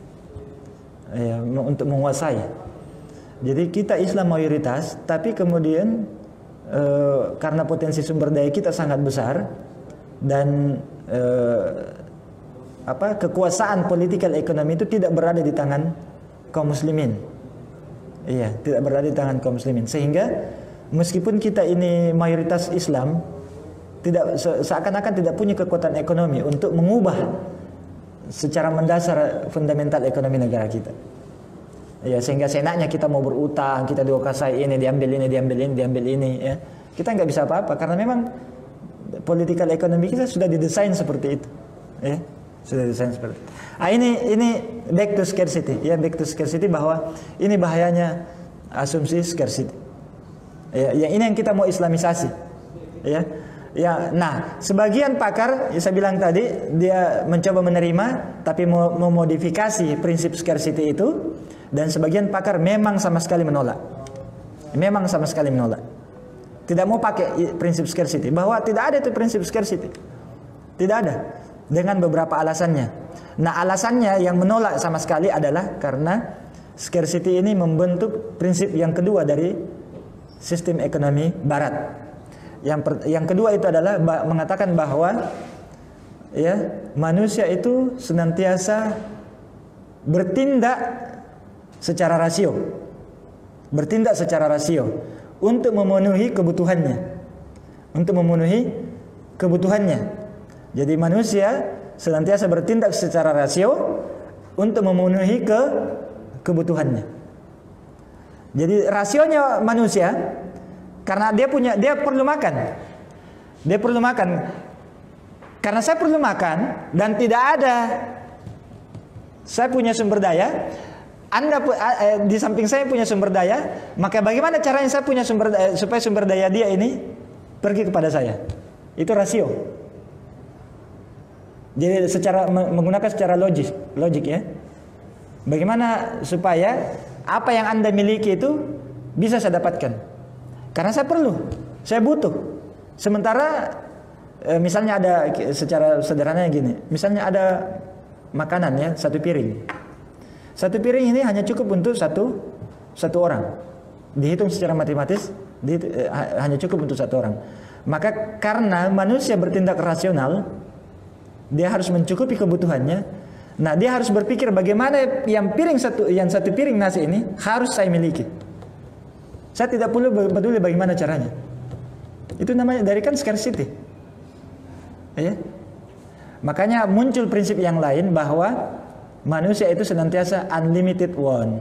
ya, untuk menguasai. Jadi kita Islam mayoritas, tapi kemudian uh, karena potensi sumber daya kita sangat besar dan uh, apa kekuasaan politikal ekonomi itu tidak berada di tangan kaum muslimin. Iya, tidak berada di tangan kaum muslimin. Sehingga meskipun kita ini mayoritas Islam, tidak seakan-akan tidak punya kekuatan ekonomi untuk mengubah secara mendasar fundamental ekonomi negara kita. Ya, sehingga seenaknya kita mau berutang, kita dikuasai ini, diambil ini, diambil ini, diambil ini, ya. Kita nggak bisa apa-apa karena memang politikal ekonomi kita sudah didesain seperti itu, ya. Sudah didesain seperti itu. Ah, ini ini back to scarcity, ya, back to scarcity, bahwa ini bahayanya asumsi scarcity. Ya, yang ini yang kita mau islamisasi, ya. Ya, nah, sebagian pakar, ya saya bilang tadi, dia mencoba menerima tapi mau memodifikasi prinsip scarcity itu, dan sebagian pakar memang sama sekali menolak. Memang sama sekali menolak. Tidak mau pakai prinsip scarcity, bahwa tidak ada itu prinsip scarcity. Tidak ada. Dengan beberapa alasannya. Nah, alasannya yang menolak sama sekali adalah karena scarcity ini membentuk prinsip yang kedua dari sistem ekonomi barat. Yang per, yang kedua itu adalah bah, mengatakan bahwa ya, manusia itu senantiasa bertindak secara rasio. Bertindak secara rasio untuk memenuhi kebutuhannya. Untuk memenuhi kebutuhannya. Jadi manusia senantiasa bertindak secara rasio untuk memenuhi ke kebutuhannya. Jadi rasionya manusia, karena dia punya, dia perlu makan. Dia perlu makan. Karena saya perlu makan dan tidak ada, saya punya sumber daya, Anda eh, di samping saya punya sumber daya, maka bagaimana caranya saya punya sumber daya, supaya sumber daya dia ini pergi kepada saya? Itu rasio. Jadi secara menggunakan secara logis, logik ya. Bagaimana supaya apa yang Anda miliki itu bisa saya dapatkan? Karena saya perlu, saya butuh. Sementara e, misalnya ada, secara sederhananya gini, misalnya ada makanan ya, satu piring. Satu piring ini hanya cukup untuk satu satu orang. Dihitung secara matematis, di, e, hanya cukup untuk satu orang. Maka karena manusia bertindak rasional, dia harus mencukupi kebutuhannya. Nah, dia harus berpikir bagaimana yang piring satu, yang satu piring nasi ini harus saya miliki. Saya tidak perlu peduli bagaimana caranya. Itu namanya dari kan scarcity. Ya. Makanya muncul prinsip yang lain bahwa manusia itu senantiasa unlimited want.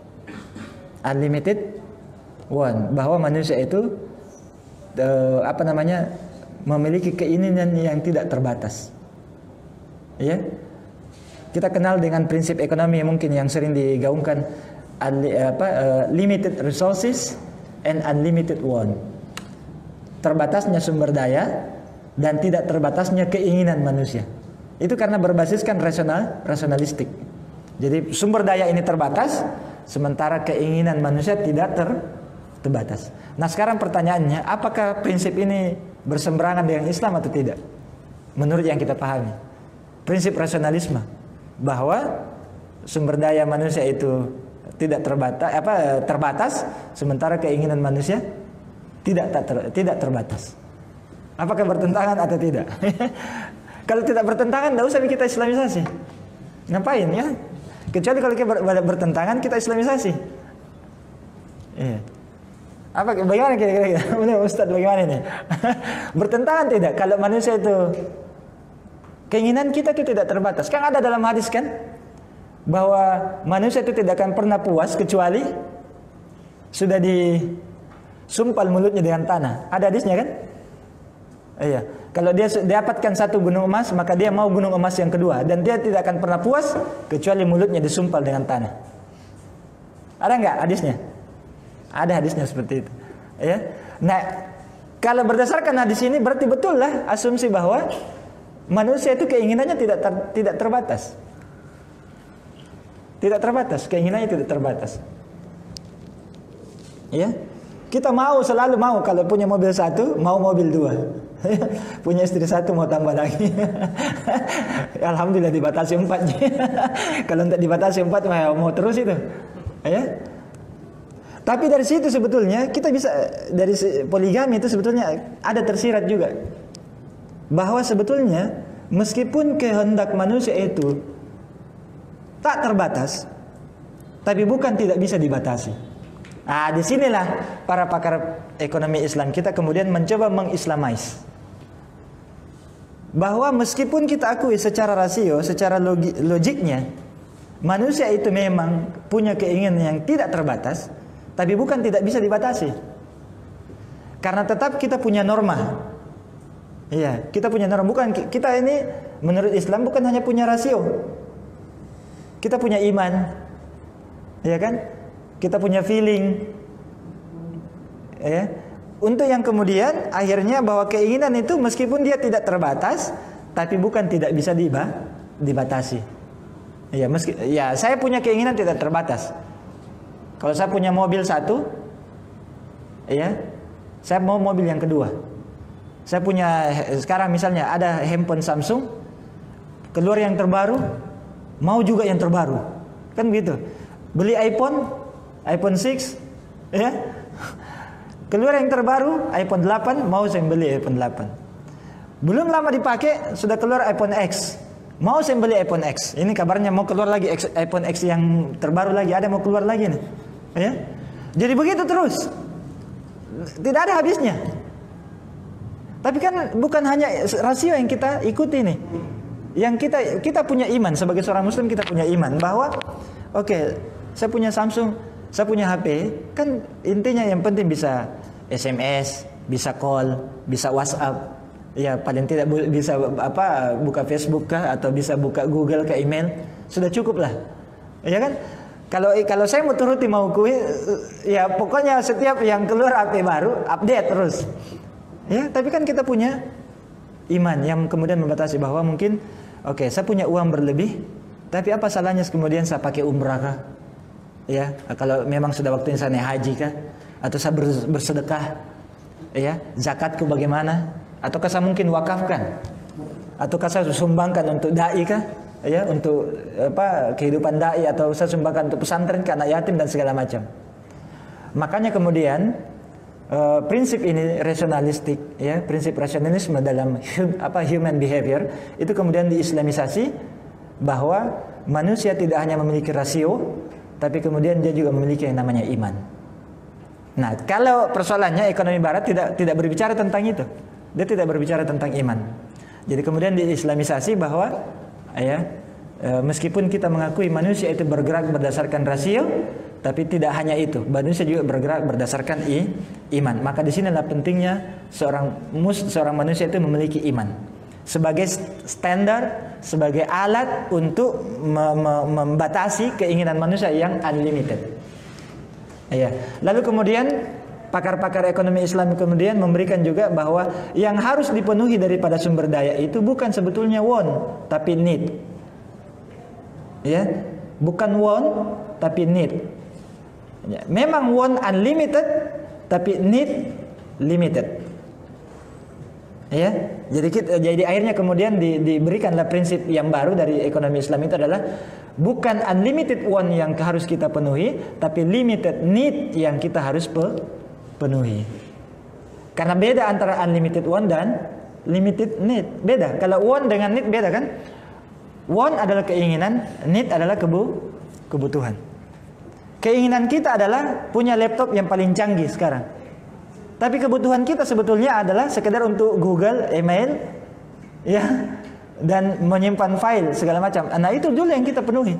Unlimited want, bahwa manusia itu uh, apa namanya? memiliki keinginan yang tidak terbatas. Ya. Kita kenal dengan prinsip ekonomi mungkin yang sering digaungkan, apa, uh, limited resources and unlimited want. Terbatasnya sumber daya dan tidak terbatasnya keinginan manusia. Itu karena berbasiskan rasional, rasionalistik. Jadi sumber daya ini terbatas, sementara keinginan manusia tidak ter, terbatas. Nah, sekarang pertanyaannya, apakah prinsip ini berseberangan dengan Islam atau tidak? Menurut yang kita pahami, prinsip rasionalisme, bahwa sumber daya manusia itu tidak terbatas, apa terbatas, sementara keinginan manusia tidak tak ter, tidak terbatas. Apakah bertentangan atau tidak? Kalau tidak bertentangan, tidak usah kita islamisasi. Ngapain ya? Kecuali kalau kita ber, bertentangan, kita islamisasi. Iya. Apa? Bagaimana kira-kira? Benar Ustaz, bagaimana ini? Bertentangan tidak? Kalau manusia itu keinginan kita itu tidak terbatas. Kan ada dalam hadis kan, bahwa manusia itu tidak akan pernah puas kecuali sudah disumpal mulutnya dengan tanah. Ada hadisnya kan? Iya. Kalau dia dapatkan satu gunung emas, maka dia mau gunung emas yang kedua, dan dia tidak akan pernah puas kecuali mulutnya disumpal dengan tanah. Ada nggak hadisnya? Ada hadisnya seperti itu. Ya. Nah, kalau berdasarkan hadis ini berarti betul lah asumsi bahwa manusia itu keinginannya tidak ter, tidak terbatas. Tidak terbatas, keinginannya tidak terbatas. Ya. Kita mau selalu mau kalau punya mobil satu, mau mobil dua. Punya istri satu mau tambah lagi. Alhamdulillah dibatasi empat. Kalau tidak dibatasi empat, mau terus itu. Ya. Tapi dari situ sebetulnya kita bisa, dari poligami itu sebetulnya ada tersirat juga bahwa sebetulnya meskipun kehendak manusia itu tak terbatas, tapi bukan tidak bisa dibatasi. Nah, disinilah para pakar ekonomi Islam kita kemudian mencoba mengislamais bahwa meskipun kita akui secara rasio, secara logi, logiknya manusia itu memang punya keinginan yang tidak terbatas, tapi bukan tidak bisa dibatasi. Karena tetap kita punya norma. Iya, kita punya norma. Bukan kita ini menurut Islam bukan hanya punya rasio. Kita punya iman. Iya kan? Kita punya feeling, ya. Untuk yang kemudian akhirnya bahwa keinginan itu meskipun dia tidak terbatas, tapi bukan tidak bisa diba, dibatasi. Ya, meski, ya saya punya keinginan tidak terbatas. Kalau saya punya mobil satu, ya, saya mau mobil yang kedua. Saya punya sekarang misalnya ada handphone Samsung, keluar yang terbaru, mau juga yang terbaru, kan gitu. Beli iPhone. iPhone enam, ya, keluar yang terbaru iPhone delapan, mau saya beli iPhone delapan. Belum lama dipakai sudah keluar iPhone X, mau saya beli iPhone X. Ini kabarnya mau keluar lagi X, iPhone X yang terbaru lagi, ada mau keluar lagi nih, ya. Jadi begitu terus, tidak ada habisnya. Tapi kan bukan hanya rasio yang kita ikuti nih, yang kita kita punya iman sebagai seorang Muslim, kita punya iman bahwa oke, okay, saya punya Samsung. Saya punya H P, kan intinya yang penting bisa S M S, bisa call, bisa WhatsApp. Ya paling tidak bisa apa buka Facebook kah atau bisa buka Google ke email, sudah cukup lah. Ya kan? Kalau kalau saya mau turuti mau kui, ya pokoknya setiap yang keluar H P baru update terus. Ya, tapi kan kita punya iman yang kemudian membatasi bahwa mungkin oke, okay, saya punya uang berlebih, tapi apa salahnya kemudian saya pakai umrah kah? Ya, kalau memang sudah waktunya saya naik haji kah, atau saya bersedekah, ya, zakatku bagaimana, ataukah saya mungkin wakafkan, ataukah saya sumbangkan untuk dai kah, ya, untuk apa kehidupan dai, atau saya sumbangkan untuk pesantren ke anak yatim dan segala macam. Makanya kemudian uh, prinsip ini rasionalistik, ya, prinsip rasionalisme dalam hum, apa human behavior itu kemudian diislamisasi bahwa manusia tidak hanya memiliki rasio, tapi kemudian dia juga memiliki yang namanya iman. Nah, kalau persoalannya ekonomi barat tidak tidak berbicara tentang itu. Dia tidak berbicara tentang iman. Jadi kemudian diislamisasi bahwa ya e, meskipun kita mengakui manusia itu bergerak berdasarkan rasio, tapi tidak hanya itu. Manusia juga bergerak berdasarkan i, iman. Maka di sinilah pentingnya seorang mus seorang manusia itu memiliki iman sebagai standar, sebagai alat untuk me me membatasi keinginan manusia yang unlimited. Ya. Lalu kemudian pakar-pakar ekonomi Islam kemudian memberikan juga bahwa yang harus dipenuhi daripada sumber daya itu bukan sebetulnya want, tapi need. Ya, bukan want, tapi need. Ya. Memang want unlimited, tapi need limited. Ya, jadi kita, jadi akhirnya kemudian di, diberikanlah prinsip yang baru dari ekonomi Islam itu adalah bukan unlimited want yang harus kita penuhi, tapi limited need yang kita harus pe, penuhi. Karena beda antara unlimited want dan limited need. Beda. Kalau want dengan need beda kan? Want adalah keinginan, need adalah kebu, kebutuhan. Keinginan kita adalah punya laptop yang paling canggih sekarang. Tapi kebutuhan kita sebetulnya adalah sekedar untuk Google, email, ya, dan menyimpan file segala macam. Nah itu dulu yang kita penuhi,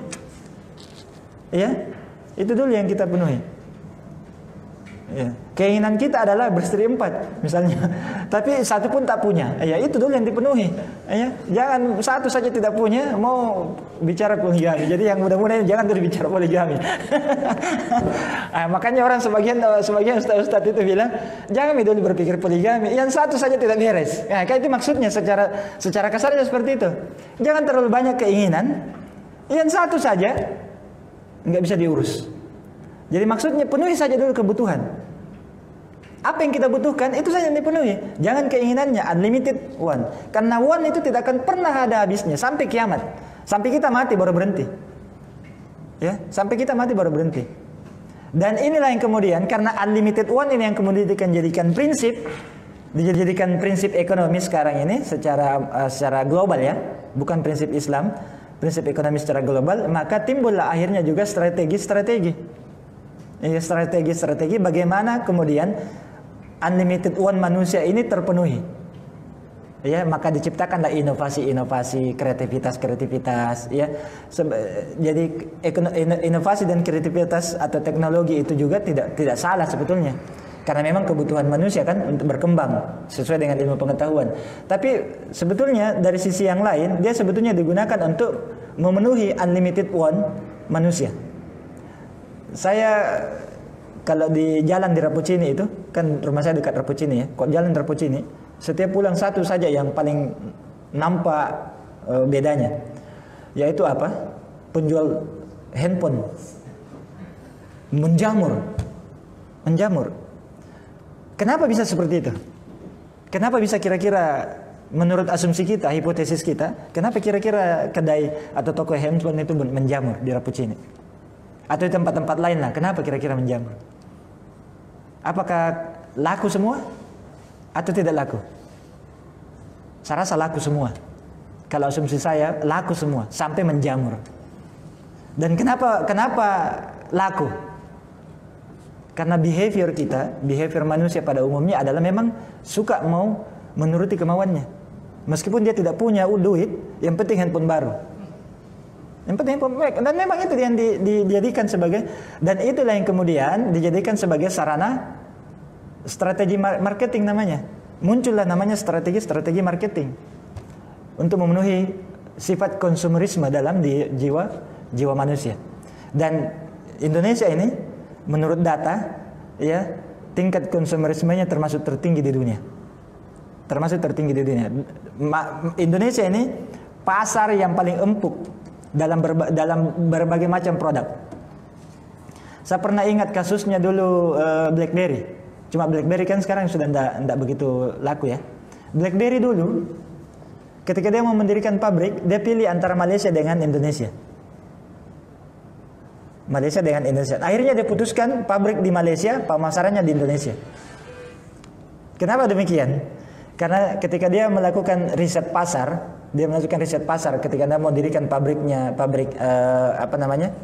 ya, itu dulu yang kita penuhi. Ya. Keinginan kita adalah beristri empat misalnya, tapi satu pun tak punya. Ya itu dulu yang dipenuhi. Ya, jangan satu saja tidak punya mau bicara poligami. Jadi yang mudah-mudahan jangan terus bicara poligami. Nah, makanya orang sebagian sebagian ustaz-ustaz itu bilang jangan dulu berpikir poligami. Yang satu saja tidak beres. Nah, kayak itu maksudnya secara secara kasarnya seperti itu. Jangan terlalu banyak keinginan. Yang satu saja nggak bisa diurus. Jadi maksudnya penuhi saja dulu kebutuhan. Apa yang kita butuhkan itu saja yang dipenuhi. Jangan keinginannya unlimited one. Karena one itu tidak akan pernah ada habisnya sampai kiamat. Sampai kita mati baru berhenti. Ya, sampai kita mati baru berhenti. Dan inilah yang kemudian karena unlimited one ini yang kemudian dijadikan prinsip, dijadikan prinsip ekonomi sekarang ini secara uh, secara global ya, bukan prinsip Islam, prinsip ekonomi secara global, maka timbullah akhirnya juga strategi-strategi. Ya, strategi-strategi bagaimana kemudian unlimited one manusia ini terpenuhi. Ya, maka diciptakanlah inovasi-inovasi, kreativitas-kreativitas, ya. Jadi inovasi dan kreativitas atau teknologi itu juga tidak tidak salah sebetulnya. Karena memang kebutuhan manusia kan untuk berkembang sesuai dengan ilmu pengetahuan. Tapi sebetulnya dari sisi yang lain dia sebetulnya digunakan untuk memenuhi unlimited one manusia. Saya kalau di jalan di Rappuccini itu, kan rumah saya dekat Rappuccini ya. Kok jalan Rappuccini, setiap pulang satu saja yang paling nampak e, bedanya. Yaitu apa? Penjual handphone. Menjamur. Menjamur. Kenapa bisa seperti itu? Kenapa bisa kira-kira menurut asumsi kita, hipotesis kita, kenapa kira-kira kedai atau toko handphone itu menjamur di Rappuccini? Atau di tempat-tempat lain lah, kenapa kira-kira menjamur? Apakah laku semua? Atau tidak laku? Saya rasa laku semua. Kalau asumsi saya, laku semua, sampai menjamur. Dan kenapa kenapa laku? Karena behavior kita, behavior manusia pada umumnya adalah memang suka mau menuruti kemauannya. Meskipun dia tidak punya duit, yang penting handphone baru. Yang penting handphone baik. Dan memang itu yang di, di, dijadikan sebagai, dan itulah yang kemudian dijadikan sebagai sarana strategi marketing namanya. Muncullah namanya strategi-strategi marketing untuk memenuhi sifat konsumerisme dalam di jiwa jiwa manusia. Dan Indonesia ini menurut data ya, tingkat konsumerismenya termasuk tertinggi di dunia. Termasuk tertinggi di dunia. Indonesia ini pasar yang paling empuk dalam berba, dalam berbagai macam produk. Saya pernah ingat kasusnya dulu uh, BlackBerry. Cuma BlackBerry kan sekarang sudah tidak begitu laku ya. BlackBerry dulu ketika dia mau mendirikan pabrik, dia pilih antara Malaysia dengan Indonesia. Malaysia dengan Indonesia. Akhirnya dia putuskan pabrik di Malaysia, pemasarannya di Indonesia. Kenapa demikian? Karena ketika dia melakukan riset pasar, dia melakukan riset pasar ketika dia mau mendirikan pabriknya, pabrik uh, apa namanya,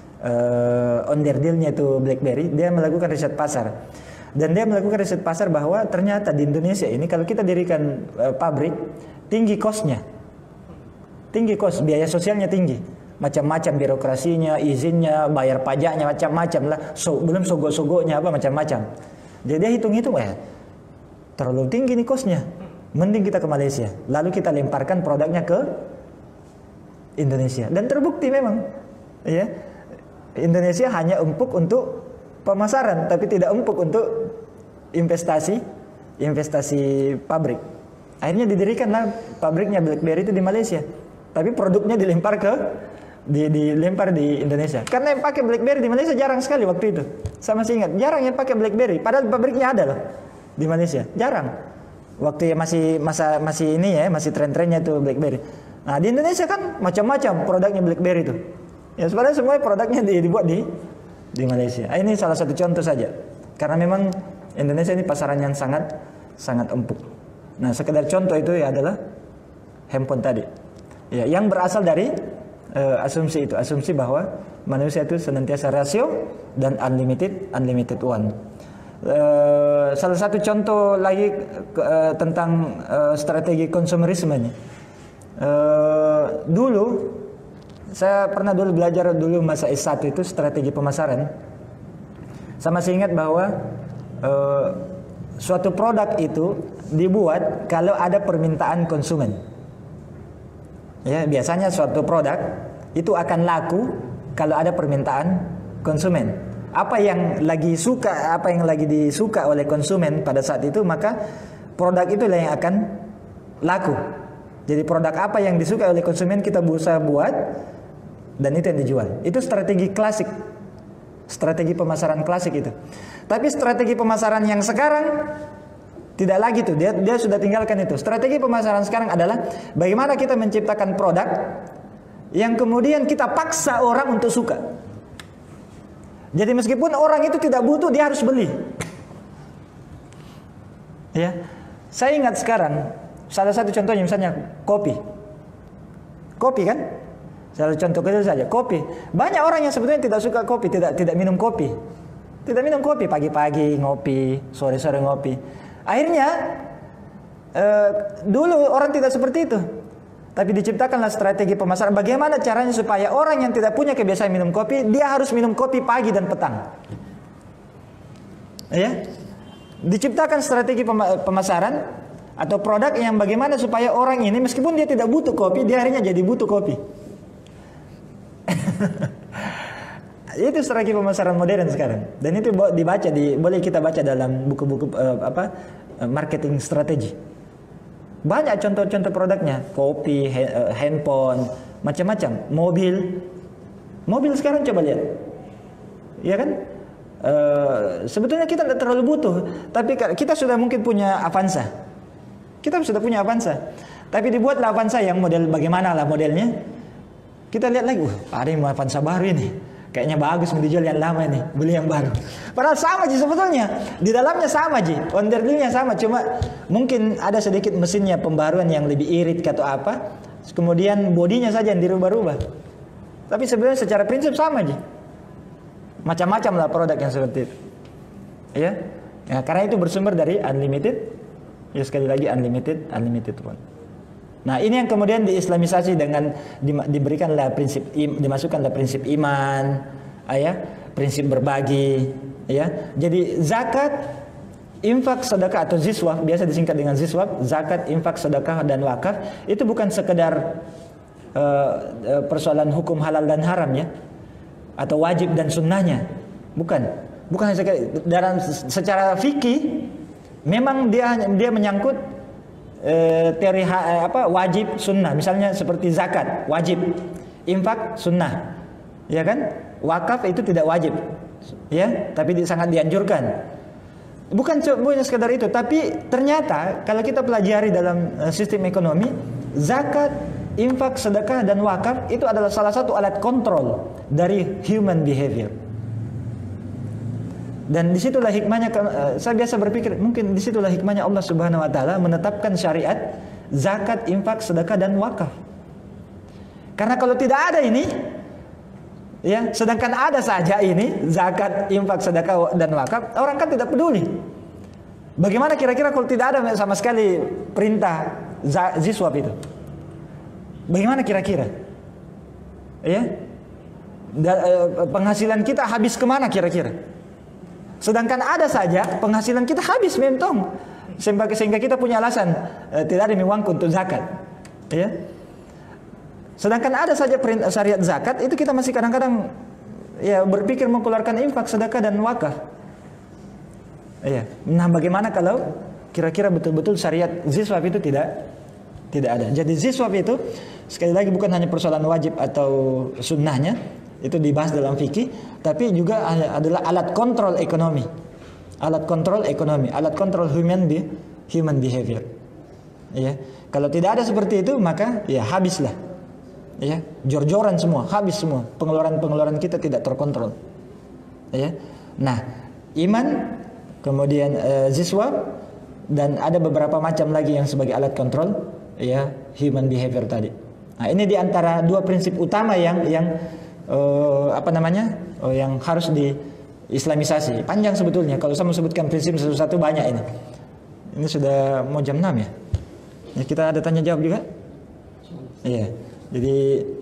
uh, onderdilnya itu BlackBerry, dia melakukan riset pasar. Dan dia melakukan riset pasar bahwa ternyata di Indonesia ini kalau kita dirikan uh, pabrik, tinggi kosnya, tinggi kos, biaya sosialnya tinggi, macam-macam birokrasinya, izinnya, bayar pajaknya, macam-macam lah, so, belum sogok-sogoknya apa macam-macam. Jadi dia hitung-hitung ya, terlalu tinggi nih kosnya, mending kita ke Malaysia, lalu kita lemparkan produknya ke Indonesia. Dan terbukti memang, ya, Indonesia hanya empuk untuk pemasaran, tapi tidak empuk untuk investasi, investasi pabrik. Akhirnya didirikanlah pabriknya BlackBerry itu di Malaysia, tapi produknya dilempar ke, di, dilempar di Indonesia. Karena yang pakai BlackBerry di Malaysia jarang sekali waktu itu. Saya masih ingat, jarang yang pakai BlackBerry. Padahal pabriknya ada loh di Malaysia, jarang. Waktu ya masih masa masih ini ya, masih tren-trennya tuh BlackBerry. Nah di Indonesia kan macam-macam produknya BlackBerry itu. Ya sebenarnya semua produknya dibuat di di Malaysia. Ini salah satu contoh saja. Karena memang Indonesia ini pasaran yang sangat sangat empuk. Nah, sekedar contoh itu ya adalah handphone tadi. Ya, yang berasal dari uh, asumsi itu, asumsi bahwa manusia itu senantiasa rasio dan unlimited unlimited one. Uh, salah satu contoh lagi uh, tentang uh, strategi konsumerisme ini. Uh, dulu saya pernah dulu belajar dulu masa S satu itu strategi pemasaran. Saya masih ingat bahwa uh, suatu produk itu dibuat kalau ada permintaan konsumen. Ya, biasanya suatu produk itu akan laku kalau ada permintaan konsumen. Apa yang lagi suka, apa yang lagi disuka oleh konsumen pada saat itu, maka produk itulah yang akan laku. Jadi produk apa yang disuka oleh konsumen kita berusaha buat, dan itu yang dijual. Itu strategi klasik, strategi pemasaran klasik itu. Tapi strategi pemasaran yang sekarang tidak lagi tuh, dia dia sudah tinggalkan itu. Strategi pemasaran sekarang adalah bagaimana kita menciptakan produk yang kemudian kita paksa orang untuk suka. Jadi meskipun orang itu tidak butuh, dia harus beli. Ya, saya ingat sekarang salah satu contohnya misalnya kopi, kopi kan? Salah contoh kecil saja, kopi. Banyak orang yang sebetulnya tidak suka kopi, tidak tidak minum kopi, tidak minum kopi pagi-pagi ngopi, sore-sore ngopi. Akhirnya eh, dulu orang tidak seperti itu, tapi diciptakanlah strategi pemasaran. Bagaimana caranya supaya orang yang tidak punya kebiasaan minum kopi, dia harus minum kopi pagi dan petang. Ya, diciptakan strategi pemasaran atau produk yang bagaimana supaya orang ini meskipun dia tidak butuh kopi, dia akhirnya jadi butuh kopi. Itu strategi pemasaran modern sekarang, dan itu dibaca di boleh kita baca dalam buku-buku uh, apa uh, marketing strategi. Banyak contoh-contoh produknya, kopi, he, uh, handphone, macam-macam, mobil. Mobil sekarang coba lihat, ya kan? Uh, sebetulnya kita tidak terlalu butuh, tapi kita sudah mungkin punya Avanza. Kita sudah punya Avanza, tapi dibuatlah Avanza yang model bagaimana lah modelnya. Kita lihat lagi, wah ada yang mau Avanza baru ini, kayaknya bagus, mau dijual yang lama ini, beli yang baru. Padahal sama sih sebetulnya, di dalamnya sama sih, onderdilnya sama, cuma mungkin ada sedikit mesinnya pembaruan yang lebih irit atau apa, kemudian bodinya saja yang dirubah-rubah. Tapi sebenarnya secara prinsip sama sih, macam-macam lah produk yang seperti itu. Ya, ya karena itu bersumber dari unlimited, ya sekali lagi unlimited, unlimited pun. Nah ini yang kemudian diislamisasi dengan di, diberikanlah prinsip, dimasukkanlah prinsip iman, ya, prinsip berbagi, ya. Jadi zakat, infak, sedekah atau ziswaf, biasa disingkat dengan ziswaf, zakat, infak, sedekah dan wakaf itu bukan sekedar uh, persoalan hukum halal dan haram ya, atau wajib dan sunnahnya, bukan, bukan hanya dalam secara fikih memang dia dia menyangkut E, teori ha, apa wajib sunnah, misalnya seperti zakat wajib, infak sunnah, ya kan? Wakaf itu tidak wajib, ya, tapi di, sangat dianjurkan. Bukan cuma sekedar itu, tapi ternyata kalau kita pelajari dalam uh, sistem ekonomi, zakat, infak, sedekah dan wakaf itu adalah salah satu alat kontrol dari human behavior. Dan disitulah hikmahnya, saya biasa berpikir mungkin disitulah hikmahnya Allah Subhanahu Wa Taala menetapkan syariat zakat, infak, sedekah dan wakaf. Karena kalau tidak ada ini, ya, sedangkan ada saja ini zakat, infak, sedekah dan wakaf, orang kan tidak peduli. Bagaimana kira-kira kalau tidak ada sama sekali perintah ziswaf itu? Bagaimana kira-kira? Ya, penghasilan kita habis kemana kira-kira? Sedangkan ada saja penghasilan kita habis mentong, sehingga kita punya alasan e, tidak ada uangku untuk zakat, ya. Sedangkan ada saja perintah syariat zakat, itu kita masih kadang-kadang ya berpikir mengeluarkan infak, sedekah dan wakaf. Ya. Nah, bagaimana kalau kira-kira betul-betul syariat ziswaf itu tidak tidak ada. Jadi ziswaf itu sekali lagi bukan hanya persoalan wajib atau sunnahnya, itu dibahas dalam fikih, tapi juga adalah alat kontrol ekonomi, alat kontrol ekonomi, alat kontrol human be, human behavior. Ya, kalau tidak ada seperti itu maka ya habislah, ya, jor-joran semua, habis semua, pengeluaran-pengeluaran kita tidak terkontrol. Ya, nah iman, kemudian uh, ziswaf, dan ada beberapa macam lagi yang sebagai alat kontrol, ya, human behavior tadi. Nah ini diantara dua prinsip utama yang yang Uh, apa namanya uh, yang harus diislamisasi. Panjang sebetulnya kalau saya mau sebutkan prinsip satu-satu banyak ini. Ini sudah mau jam enam ya. Ya kita ada tanya jawab juga. Iya. Jadi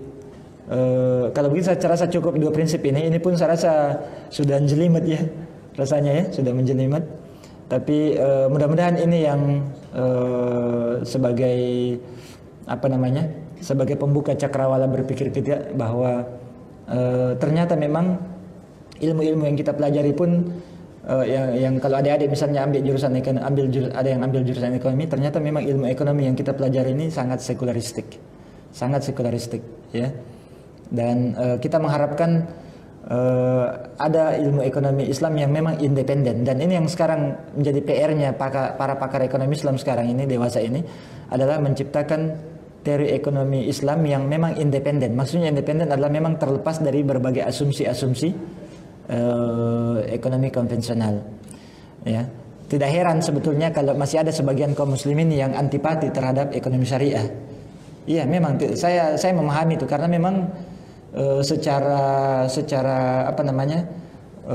uh, kalau begitu saya rasa cukup dua prinsip ini. Ini pun saya rasa sudah menjelimet ya rasanya ya, sudah menjelimet. Tapi uh, mudah-mudahan ini yang uh, sebagai apa namanya sebagai pembuka cakrawala berpikir kita bahwa Uh, ternyata memang ilmu-ilmu yang kita pelajari pun uh, yang, yang kalau adik-adik misalnya ambil jurusan ekonomi, ambil jurus, ada yang ambil jurusan ekonomi, ternyata memang ilmu ekonomi yang kita pelajari ini sangat sekularistik, sangat sekularistik, ya. Dan uh, kita mengharapkan uh, ada ilmu ekonomi Islam yang memang independen, dan ini yang sekarang menjadi P R-nya para, para pakar ekonomi Islam sekarang ini, dewasa ini, adalah menciptakan teori ekonomi Islam yang memang independen. Maksudnya independen adalah memang terlepas dari berbagai asumsi-asumsi uh, ekonomi konvensional. Ya, tidak heran sebetulnya kalau masih ada sebagian kaum muslimin yang antipati terhadap ekonomi syariah. Iya, memang saya saya memahami itu, karena memang e, secara secara apa namanya e,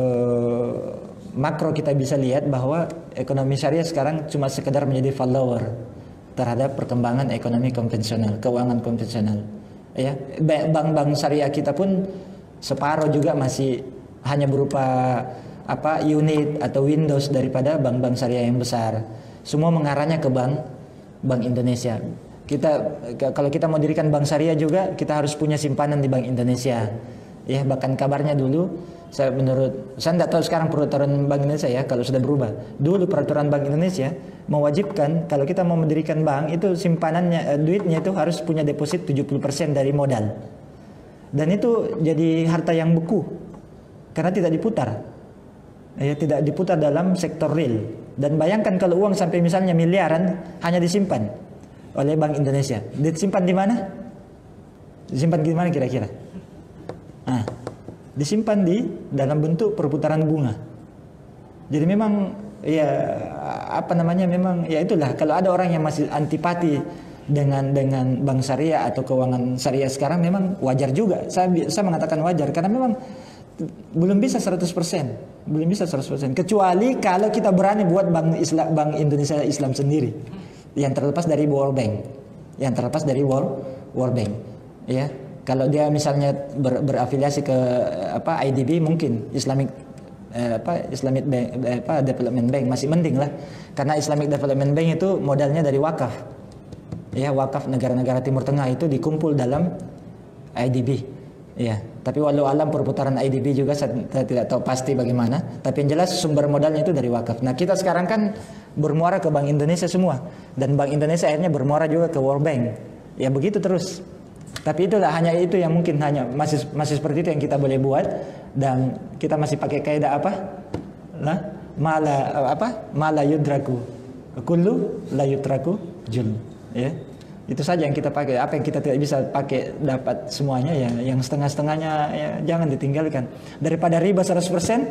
makro kita bisa lihat bahwa ekonomi syariah sekarang cuma sekedar menjadi follower terhadap perkembangan ekonomi konvensional, keuangan konvensional. Ya, bank-bank syariah kita pun separuh juga masih hanya berupa apa unit atau Windows daripada bank-bank syariah yang besar. Semua mengarahnya ke bank Bank Indonesia. Kita kalau kita mau dirikan bank syariah juga kita harus punya simpanan di Bank Indonesia. Ya, bahkan kabarnya dulu saya menurut saya tidak tahu sekarang peraturan Bank Indonesia ya kalau sudah berubah. Dulu peraturan Bank Indonesia mewajibkan kalau kita mau mendirikan bank itu simpanannya duitnya itu harus punya deposit tujuh puluh persen dari modal. Dan itu jadi harta yang beku karena tidak diputar. Ya, tidak diputar dalam sektor real. Dan bayangkan kalau uang sampai misalnya miliaran hanya disimpan oleh Bank Indonesia. Disimpan di mana? Disimpan di mana kira-kira? Nah, disimpan di dalam bentuk perputaran bunga. Jadi memang ya apa namanya memang ya itulah, kalau ada orang yang masih antipati dengan dengan bank syariah atau keuangan syariah sekarang memang wajar juga. Saya saya mengatakan wajar karena memang belum bisa seratus persen. Belum bisa seratus persen. Kecuali kalau kita berani buat bank Islam, Bank Indonesia Islam sendiri. Yang terlepas dari World Bank, yang terlepas dari World World Bank, ya. Kalau dia misalnya ber, berafiliasi ke apa I D B mungkin Islamic eh, apa Islamic Bank, eh, apa Development Bank masih mending lah, karena Islamic Development Bank itu modalnya dari wakaf, ya wakaf negara-negara Timur Tengah itu dikumpul dalam I D B, ya. Tapi walau alam perputaran I D B juga saya, saya tidak tahu pasti bagaimana. Tapi yang jelas sumber modalnya itu dari wakaf. Nah kita sekarang kan bermuara ke Bank Indonesia semua. Dan Bank Indonesia akhirnya bermuara juga ke World Bank. Ya begitu terus. Tapi itulah hanya itu yang mungkin hanya masih masih seperti itu yang kita boleh buat. Dan kita masih pakai kaidah apa? Nah, mala apa? Mala yudraku kullu la yutraku jul. Ya. Itu saja yang kita pakai. Apa yang kita tidak bisa pakai dapat semuanya ya, yang setengah-setengahnya ya, jangan ditinggalkan. Daripada riba seratus persen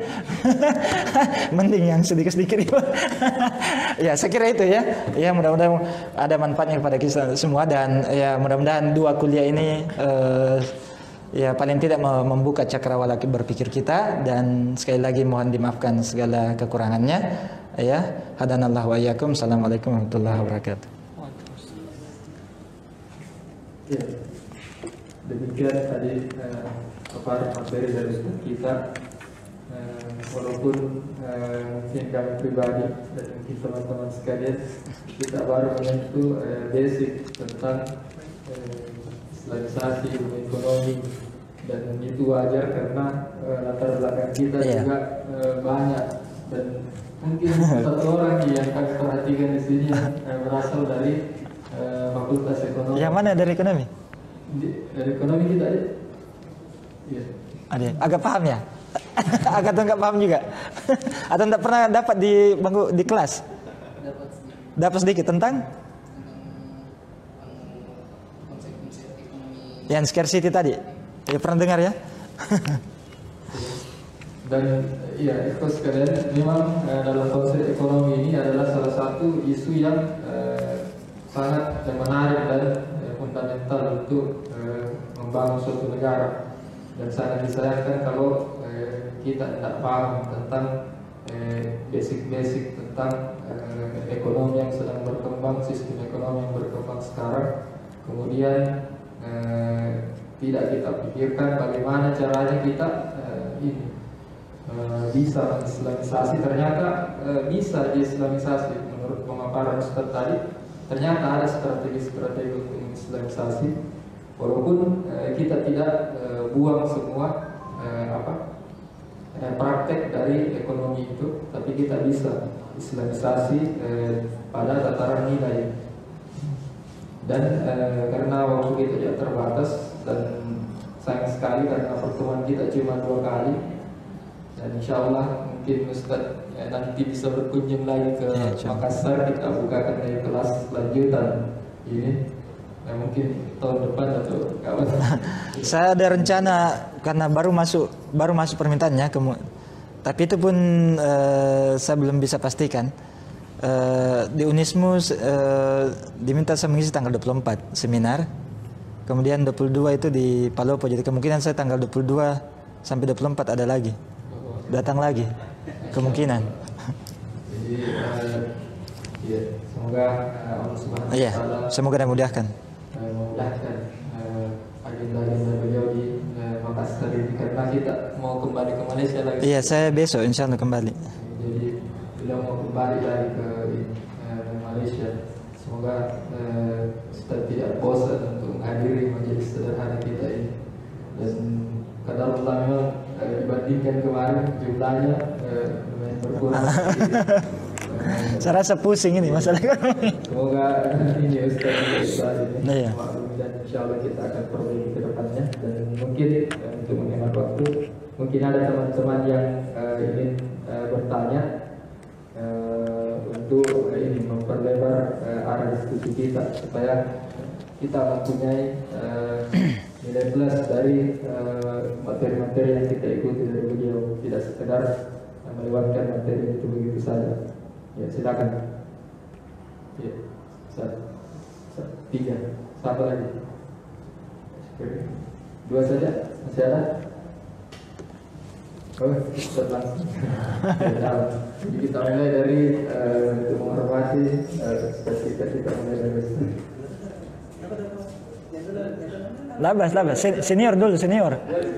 mending yang sedikit-sedikit riba. Ya, saya kira itu ya. Ya, mudah-mudahan ada manfaatnya kepada kita semua, dan ya mudah-mudahan dua kuliah ini eh, ya paling tidak membuka cakrawala berpikir kita, dan sekali lagi mohon dimaafkan segala kekurangannya. Ya, hadanallahu wa iyyakum. Assalamualaikum warahmatullahi wabarakatuh. Ya, demikian tadi uh, paparan materi dari Ustaz kita. Uh, walaupun uh, mungkin kami pribadi dan mungkin teman-teman sekalian kita baru menyentuh uh, basic tentang uh, islamisasi ilmu ekonomi, dan itu wajar karena uh, latar belakang kita yeah. juga uh, banyak, dan mungkin satu orang yang kami perhatikan di sini yang uh, berasal dari Uh, fakultas ekonomi. Yang mana dari ekonomi? Di, dari ekonomi kita ya. Iya. Ada. Agak paham ya? Agak tuh nggak paham juga. Atau nggak pernah dapat di bangku di kelas? Dapat sedikit. Dapat sedikit tentang? Konsep-konsep ekonomi. Yang scarcity tadi. Ya pernah dengar ya? Dan iya, ikut sekalian, memang uh, dalam konsep ekonomi ini adalah salah satu isu yang uh, sangat menarik dan eh, fundamental untuk eh, membangun suatu negara, dan sangat disayangkan kalau eh, kita tidak paham tentang basic-basic eh, tentang eh, ekonomi yang sedang berkembang, sistem ekonomi yang berkembang sekarang. Kemudian eh, tidak kita pikirkan bagaimana caranya kita eh, ini eh, bisa mengislamisasi. Ternyata eh, bisa diislamisasi menurut pemaparan Ustaz tadi. Ternyata ada strategi-strategi untuk islamisasi, walaupun eh, kita tidak eh, buang semua eh, apa eh, praktek dari ekonomi itu, tapi kita bisa islamisasi eh, pada tataran nilai. Dan eh, karena waktu kita tidak terbatas dan sayang sekali karena pertemuan kita cuma dua kali, dan insya Allah mungkin Ustadz ya, nanti bisa berkunjung lagi ke ya, Makassar, kita bukakan dari kelas lanjutan ini. Nah, mungkin tahun depan atau kawan. Saya ada rencana karena baru masuk baru masuk permintaannya, tapi itu pun uh, saya belum bisa pastikan. Uh, di Unismu uh, diminta saya mengisi tanggal dua puluh empat seminar, kemudian dua puluh dua itu di Palopo, jadi kemungkinan saya tanggal dua puluh dua sampai dua puluh empat ada lagi, datang lagi, kemungkinan. Jadi uh, ya, semoga uh, Allah Subhanahu wa Iya, taala semoga dimudahkan. uh, memudahkan uh, agenda-agenda beliau di uh, Makassar ini, karena kita mau kembali ke Malaysia lagi. Iya, saya besok insya Allah kembali. Jadi beliau mau kembali lagi ke uh, Malaysia. Semoga uh, kita tidak bosan untuk menghadiri majelis sederhana kita ini. Dan kadarullah memang uh, dibandingkan kemarin jumlahnya uh, lumayan berkurang. Saya rasa pusing ini masalah ekonomi. Semoga ini Ustaz Ustaz ini Nah, iya. maklum, dan insya Allah kita akan perbaiki ke depannya. Dan mungkin uh, untuk menghemat waktu, mungkin ada teman-teman yang uh, ingin uh, bertanya uh, untuk uh, ini memperlebar uh, arah diskusi kita supaya kita mempunyai uh, nilai plus dari uh, materi-materi yang kita ikuti dari beliau, tidak sekedar uh, melewatkan materi itu begitu saja. Ya, silakan. Ya, satu, satu, tiga, satu lagi. Dua saja, masih ada? Oh, kita langsung. Ya, jadi kita mulai dari uh, untuk menghormati uh, kita kita mulai dari Labas, labas. Se- Senior dulu, senior.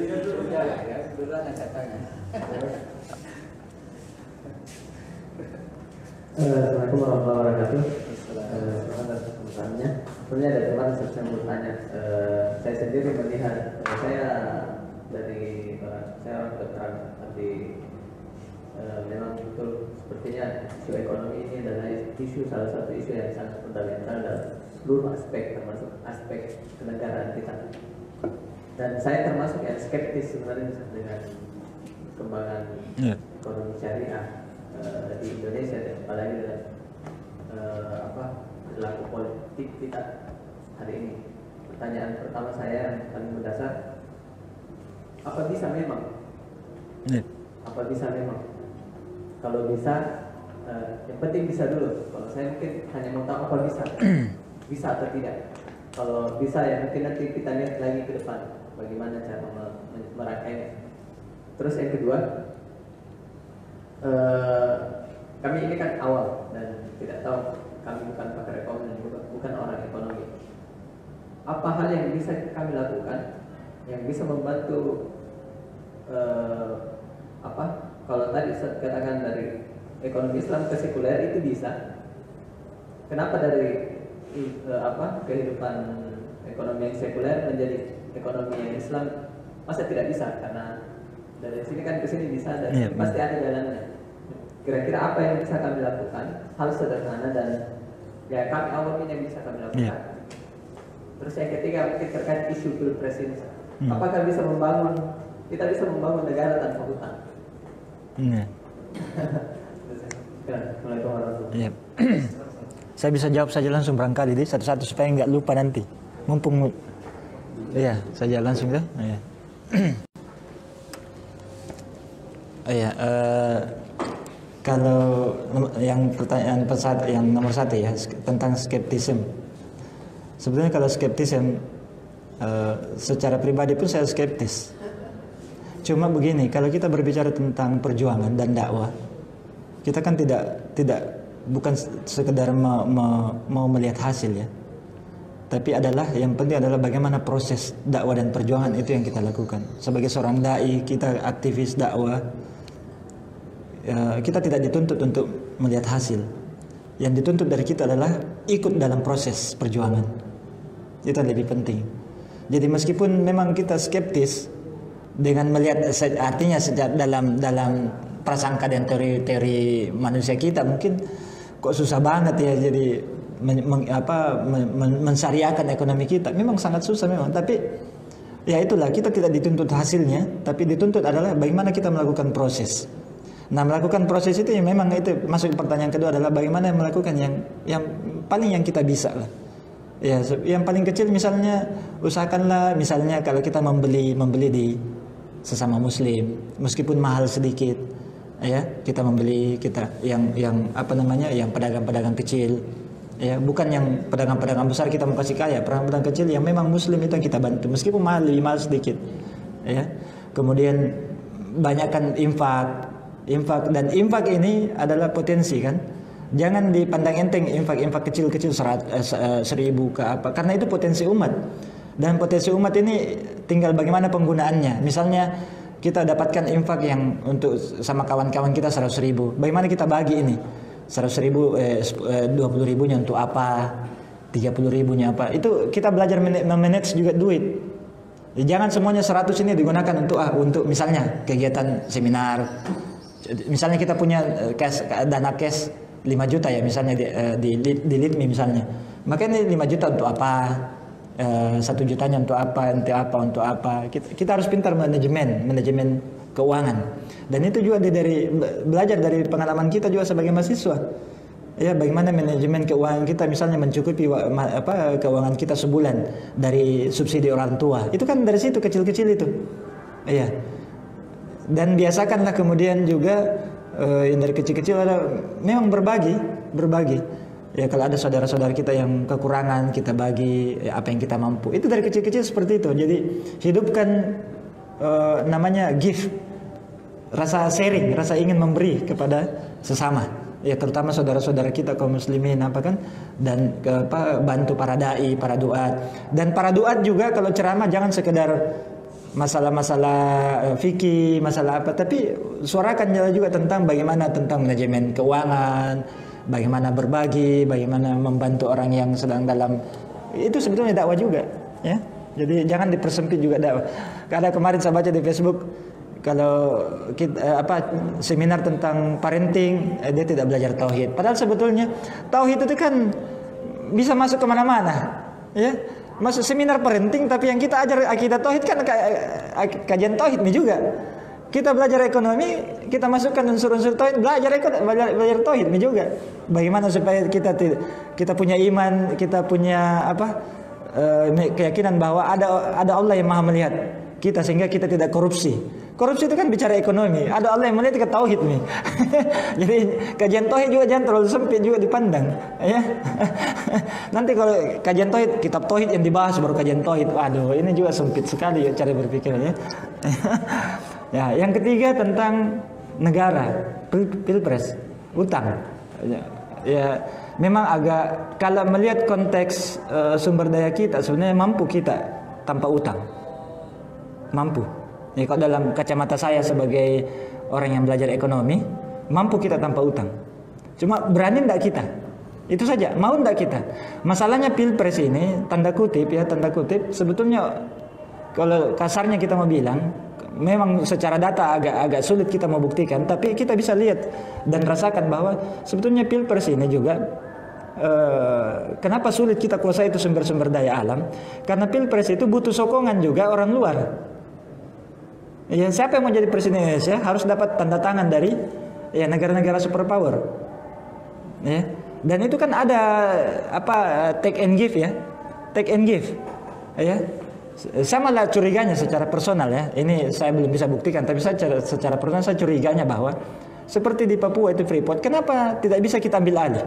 Assalamualaikum warahmatullahi wabarakatuh. Selamat atas pertanyaannya. Sebenarnya ada teman yang bertanya. Uh, saya sendiri melihat, uh, saya dari uh, saya orang kedokteran, tapi uh, memang betul sepertinya isu ekonomi ini adalah isu salah satu isu yang sangat fundamental dalam seluruh aspek, termasuk aspek kenegaraan kita. Dan saya termasuk yang skeptis sebenarnya dengan kembangan Yeah. ekonomi syariah Uh, di Indonesia, dan apalagi dalam uh, apa perilaku politik kita hari ini. Pertanyaan pertama saya yang paling mendasar, apa bisa memang? Yeah. Apa bisa memang? Kalau bisa, uh, yang penting bisa dulu. Kalau saya mungkin hanya mau tahu apa bisa, bisa atau tidak. Kalau bisa ya mungkin nanti kita lihat lagi ke depan bagaimana cara merangkainya. Terus yang kedua, Uh, kami ini kan awal dan tidak tahu, kami bukan pakar ekonomi, bukan, bukan orang ekonomi. Apa hal yang bisa kami lakukan yang bisa membantu uh, apa? Kalau tadi saya katakan dari ekonomi Islam ke sekuler itu bisa. Kenapa dari uh, apa kehidupan ekonomi yang sekuler menjadi ekonomi yang Islam masa tidak bisa? Karena dari sini kan ke sini bisa, dan yeah, pasti ada jalannya. Kira-kira apa yang bisa kami lakukan? Hal sederhana dan ya kami awal ini yang bisa kami lakukan. Yeah. Terus yang ketiga mungkin terkait isu pilpres ini. Hmm. Apakah bisa membangun, kita bisa membangun negara tanpa hutang? Yeah. Assalamualaikum warahmatullahi Yeah. Saya bisa jawab saja langsung barangkali deh satu-satu supaya nggak lupa nanti. Mumpung iya, saja langsung ya. Iya. Oh iya, uh, kalau yang pertanyaan pesat, yang nomor satu ya tentang skeptisme. Sebenarnya kalau skeptisme uh, secara pribadi pun saya skeptis. Cuma begini, kalau kita berbicara tentang perjuangan dan dakwah, kita kan tidak tidak bukan sekedar mau, mau, mau melihat hasil ya, tapi adalah yang penting adalah bagaimana proses dakwah dan perjuangan itu yang kita lakukan. Sebagai seorang dai, kita aktivis dakwah, ya, kita tidak dituntut untuk melihat hasil. Yang dituntut dari kita adalah ikut dalam proses perjuangan. Itu yang lebih penting. Jadi meskipun memang kita skeptis dengan melihat, artinya sejak dalam dalam prasangka dan teori-teori manusia kita mungkin kok susah banget ya jadi men, men, apa men, men, mensyariahkan ekonomi kita. Memang sangat susah memang, tapi Ya itulah, kita tidak dituntut hasilnya, tapi dituntut adalah bagaimana kita melakukan proses. Nah, melakukan proses itu ya memang itu masuk pertanyaan kedua adalah bagaimana melakukan yang yang paling yang kita bisa lah. Ya, yang paling kecil misalnya usahakanlah misalnya kalau kita membeli membeli di sesama muslim, meskipun mahal sedikit, ya, kita membeli kita yang yang apa namanya? yang pedagang-pedagang kecil. Ya, bukan yang pedagang-pedagang besar kita mau kasih kaya, pedagang-pedagang kecil yang memang muslim itu yang kita bantu meskipun mahal, lebih mahal sedikit. Ya. Kemudian banyakkan infak. Infak dan infak ini adalah potensi kan. Jangan dipandang enteng infak-infak kecil-kecil serat, eh, seribu ke apa, karena itu potensi umat. Dan potensi umat ini tinggal bagaimana penggunaannya. Misalnya kita dapatkan infak yang untuk sama kawan-kawan kita seratus ribu. Bagaimana kita bagi ini? Seratus ribu, eh, dua puluh ribunya untuk apa? Tiga puluh ribunya apa? Itu kita belajar memanage juga duit. Jangan semuanya seratus ini digunakan untuk ah, untuk misalnya kegiatan seminar. Misalnya kita punya cash, dana cash lima juta ya misalnya di, di, di Litmi misalnya. Maka ini lima juta untuk apa? Satu jutanya untuk apa? Untuk apa? Untuk apa? Kita, kita harus pintar manajemen, manajemen keuangan. Dan itu juga dari belajar dari pengalaman kita juga sebagai mahasiswa. Ya, bagaimana manajemen keuangan kita misalnya mencukupi apa keuangan kita sebulan dari subsidi orang tua. Itu kan dari situ kecil-kecil itu. Iya. Dan biasakanlah kemudian juga eh, yang dari kecil-kecil ada memang berbagi, berbagi. Ya, kalau ada saudara-saudara kita yang kekurangan, kita bagi ya, apa yang kita mampu. Itu dari kecil-kecil seperti itu. Jadi hidupkan eh, namanya give, rasa sharing, rasa ingin memberi kepada sesama. Ya, terutama saudara-saudara kita kaum muslimin apa kan, dan ke, apa, bantu para dai, para duat. Dan para duat juga kalau ceramah jangan sekedar masalah-masalah uh, fikih, masalah apa, tapi suarakan juga tentang bagaimana tentang manajemen keuangan, bagaimana berbagi, bagaimana membantu orang yang sedang dalam, itu sebetulnya dakwah juga, ya. Jadi jangan dipersempit juga dakwah. Karena kemarin saya baca di Facebook kalau kita, eh, apa seminar tentang parenting, eh, dia tidak belajar tauhid. Padahal sebetulnya tauhid itu kan bisa masuk kemana-mana, ya. Masuk seminar parenting, tapi yang kita ajar akidah tauhid kan kajian tauhid ini juga. Kita belajar ekonomi, kita masukkan unsur-unsur tauhid, belajar ekonomi, belajar, belajar tauhid ini juga. Bagaimana supaya kita kita punya iman, kita punya apa eh, keyakinan bahwa ada ada Allah yang Maha melihat kita sehingga kita tidak korupsi. Korupsi itu kan bicara ekonomi. Ada Allah yang melihat kita tauhid nih. Jadi kajian tauhid juga jangan terlalu sempit juga dipandang, ya. Nanti kalau kajian tauhid, kitab tauhid yang dibahas baru kajian tauhid. Waduh, ini juga sempit sekali ya cara berpikirnya. Ya, yang ketiga tentang negara, pilpres, utang. Ya, ya memang agak kalau melihat konteks uh, sumber daya kita sebenarnya mampu kita tanpa utang. Mampu. Ya, kalau dalam kacamata saya sebagai orang yang belajar ekonomi, mampu kita tanpa utang. Cuma berani enggak kita? Itu saja, mau enggak kita? Masalahnya pilpres ini, tanda kutip ya, tanda kutip, sebetulnya kalau kasarnya kita mau bilang, memang secara data agak agak sulit kita mau buktikan, tapi kita bisa lihat dan rasakan bahwa sebetulnya pilpres ini juga Uh, kenapa sulit kita kuasai itu sumber-sumber daya alam? Karena pilpres itu butuh sokongan juga orang luar. Ya, siapa yang mau jadi presiden Indonesia harus dapat tanda tangan dari ya negara-negara superpower. Ya. Dan itu kan ada apa take and give ya, take and give. Ya. Saya malah curiganya secara personal ya. Ini saya belum bisa buktikan, tapi saya secara, secara personal saya curiganya bahwa seperti di Papua itu Freeport, kenapa tidak bisa kita ambil alih?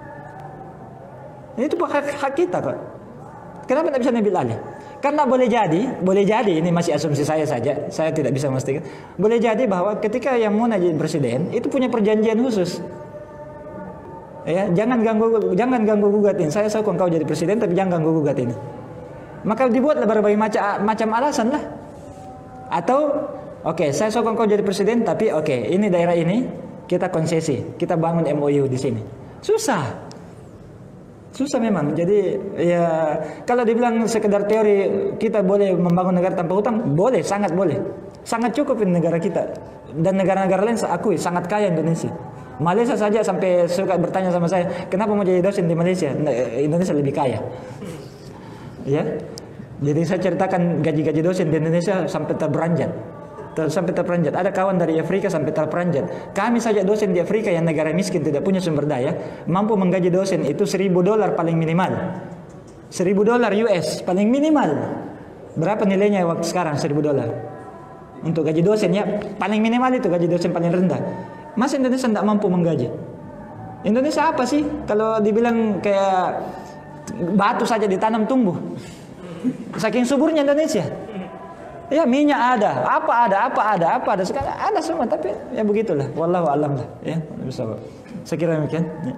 Itu hak, hak kita kok. Kenapa tidak bisa ambil alih? Karena boleh jadi, boleh jadi ini masih asumsi saya saja, saya tidak bisa memastikan. Boleh jadi bahwa ketika yang mau jadi presiden itu punya perjanjian khusus. Ya, jangan ganggu, jangan ganggu gugat ini. Saya sokong kau jadi presiden, tapi jangan ganggu gugat ini. Maka dibuatlah berbagai macam macam alasan lah. Atau, oke, okay, saya sokong kau jadi presiden, tapi oke, okay, ini daerah ini kita konsesi, kita bangun M O U di sini. Susah. Susah memang. Jadi ya kalau dibilang sekedar teori kita boleh membangun negara tanpa hutang, boleh, sangat boleh. Sangat cukup di negara kita. Dan negara-negara lain saya akui sangat kaya Indonesia. Malaysia saja sampai suka bertanya sama saya, kenapa mau jadi dosen di Malaysia? Indonesia lebih kaya. Ya. Jadi saya ceritakan gaji-gaji dosen di Indonesia sampai terberanjat. Ter, sampai terperanjat. Ada kawan dari Afrika sampai terperanjat. Kami saja dosen di Afrika yang negara miskin tidak punya sumber daya, mampu menggaji dosen itu seribu dolar paling minimal. Seribu dolar U S paling minimal. Berapa nilainya waktu sekarang seribu dolar? Untuk gaji dosen ya, paling minimal itu gaji dosen paling rendah. Masa Indonesia tidak mampu menggaji? Indonesia apa sih? Kalau dibilang kayak batu saja ditanam tumbuh. Saking suburnya Indonesia. Ya minyak ada, apa ada, apa ada, apa ada sekarang ada semua, tapi ya begitulah. Wallahu a'lam lah, ya. Bisa. Saya kira demikian. Ya.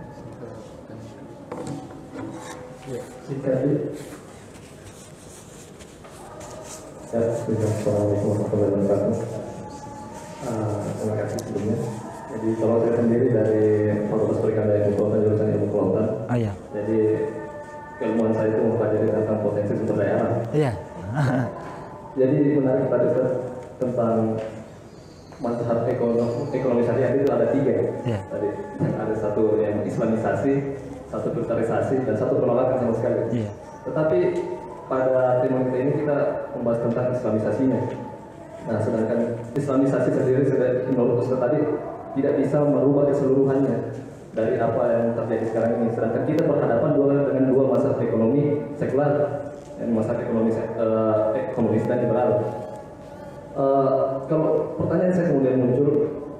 Ya, Assalamualaikum warahmatullahi wabarakatuh. Terima kasih sebelumnya. Jadi kalau saya sendiri dari Fakultas Perikanan Ilmu Kelautan jurusan Ilmu Kelautan. Oh iya. Jadi keilmuan saya itu mempelajari tentang potensi sumber daya alam. Iya. Jadi menarik tadi tentang mazhab ekonomi, ekonomi syariah itu ada tiga. Iya. Tadi ada satu yang islamisasi, satu filterisasi, dan satu penolakan sama sekali. Iya. Tetapi pada tema kita ini kita membahas tentang islamisasinya. Nah, sedangkan islamisasi sendiri menurut Ustaz tadi tidak bisa merubah keseluruhannya dari apa yang terjadi sekarang ini. Sedangkan kita berhadapan dua dengan dua mazhab ekonomi sekular dan mazhab ekonomi uh, ekonomis dan liberal. Uh, kalau pertanyaan saya kemudian muncul,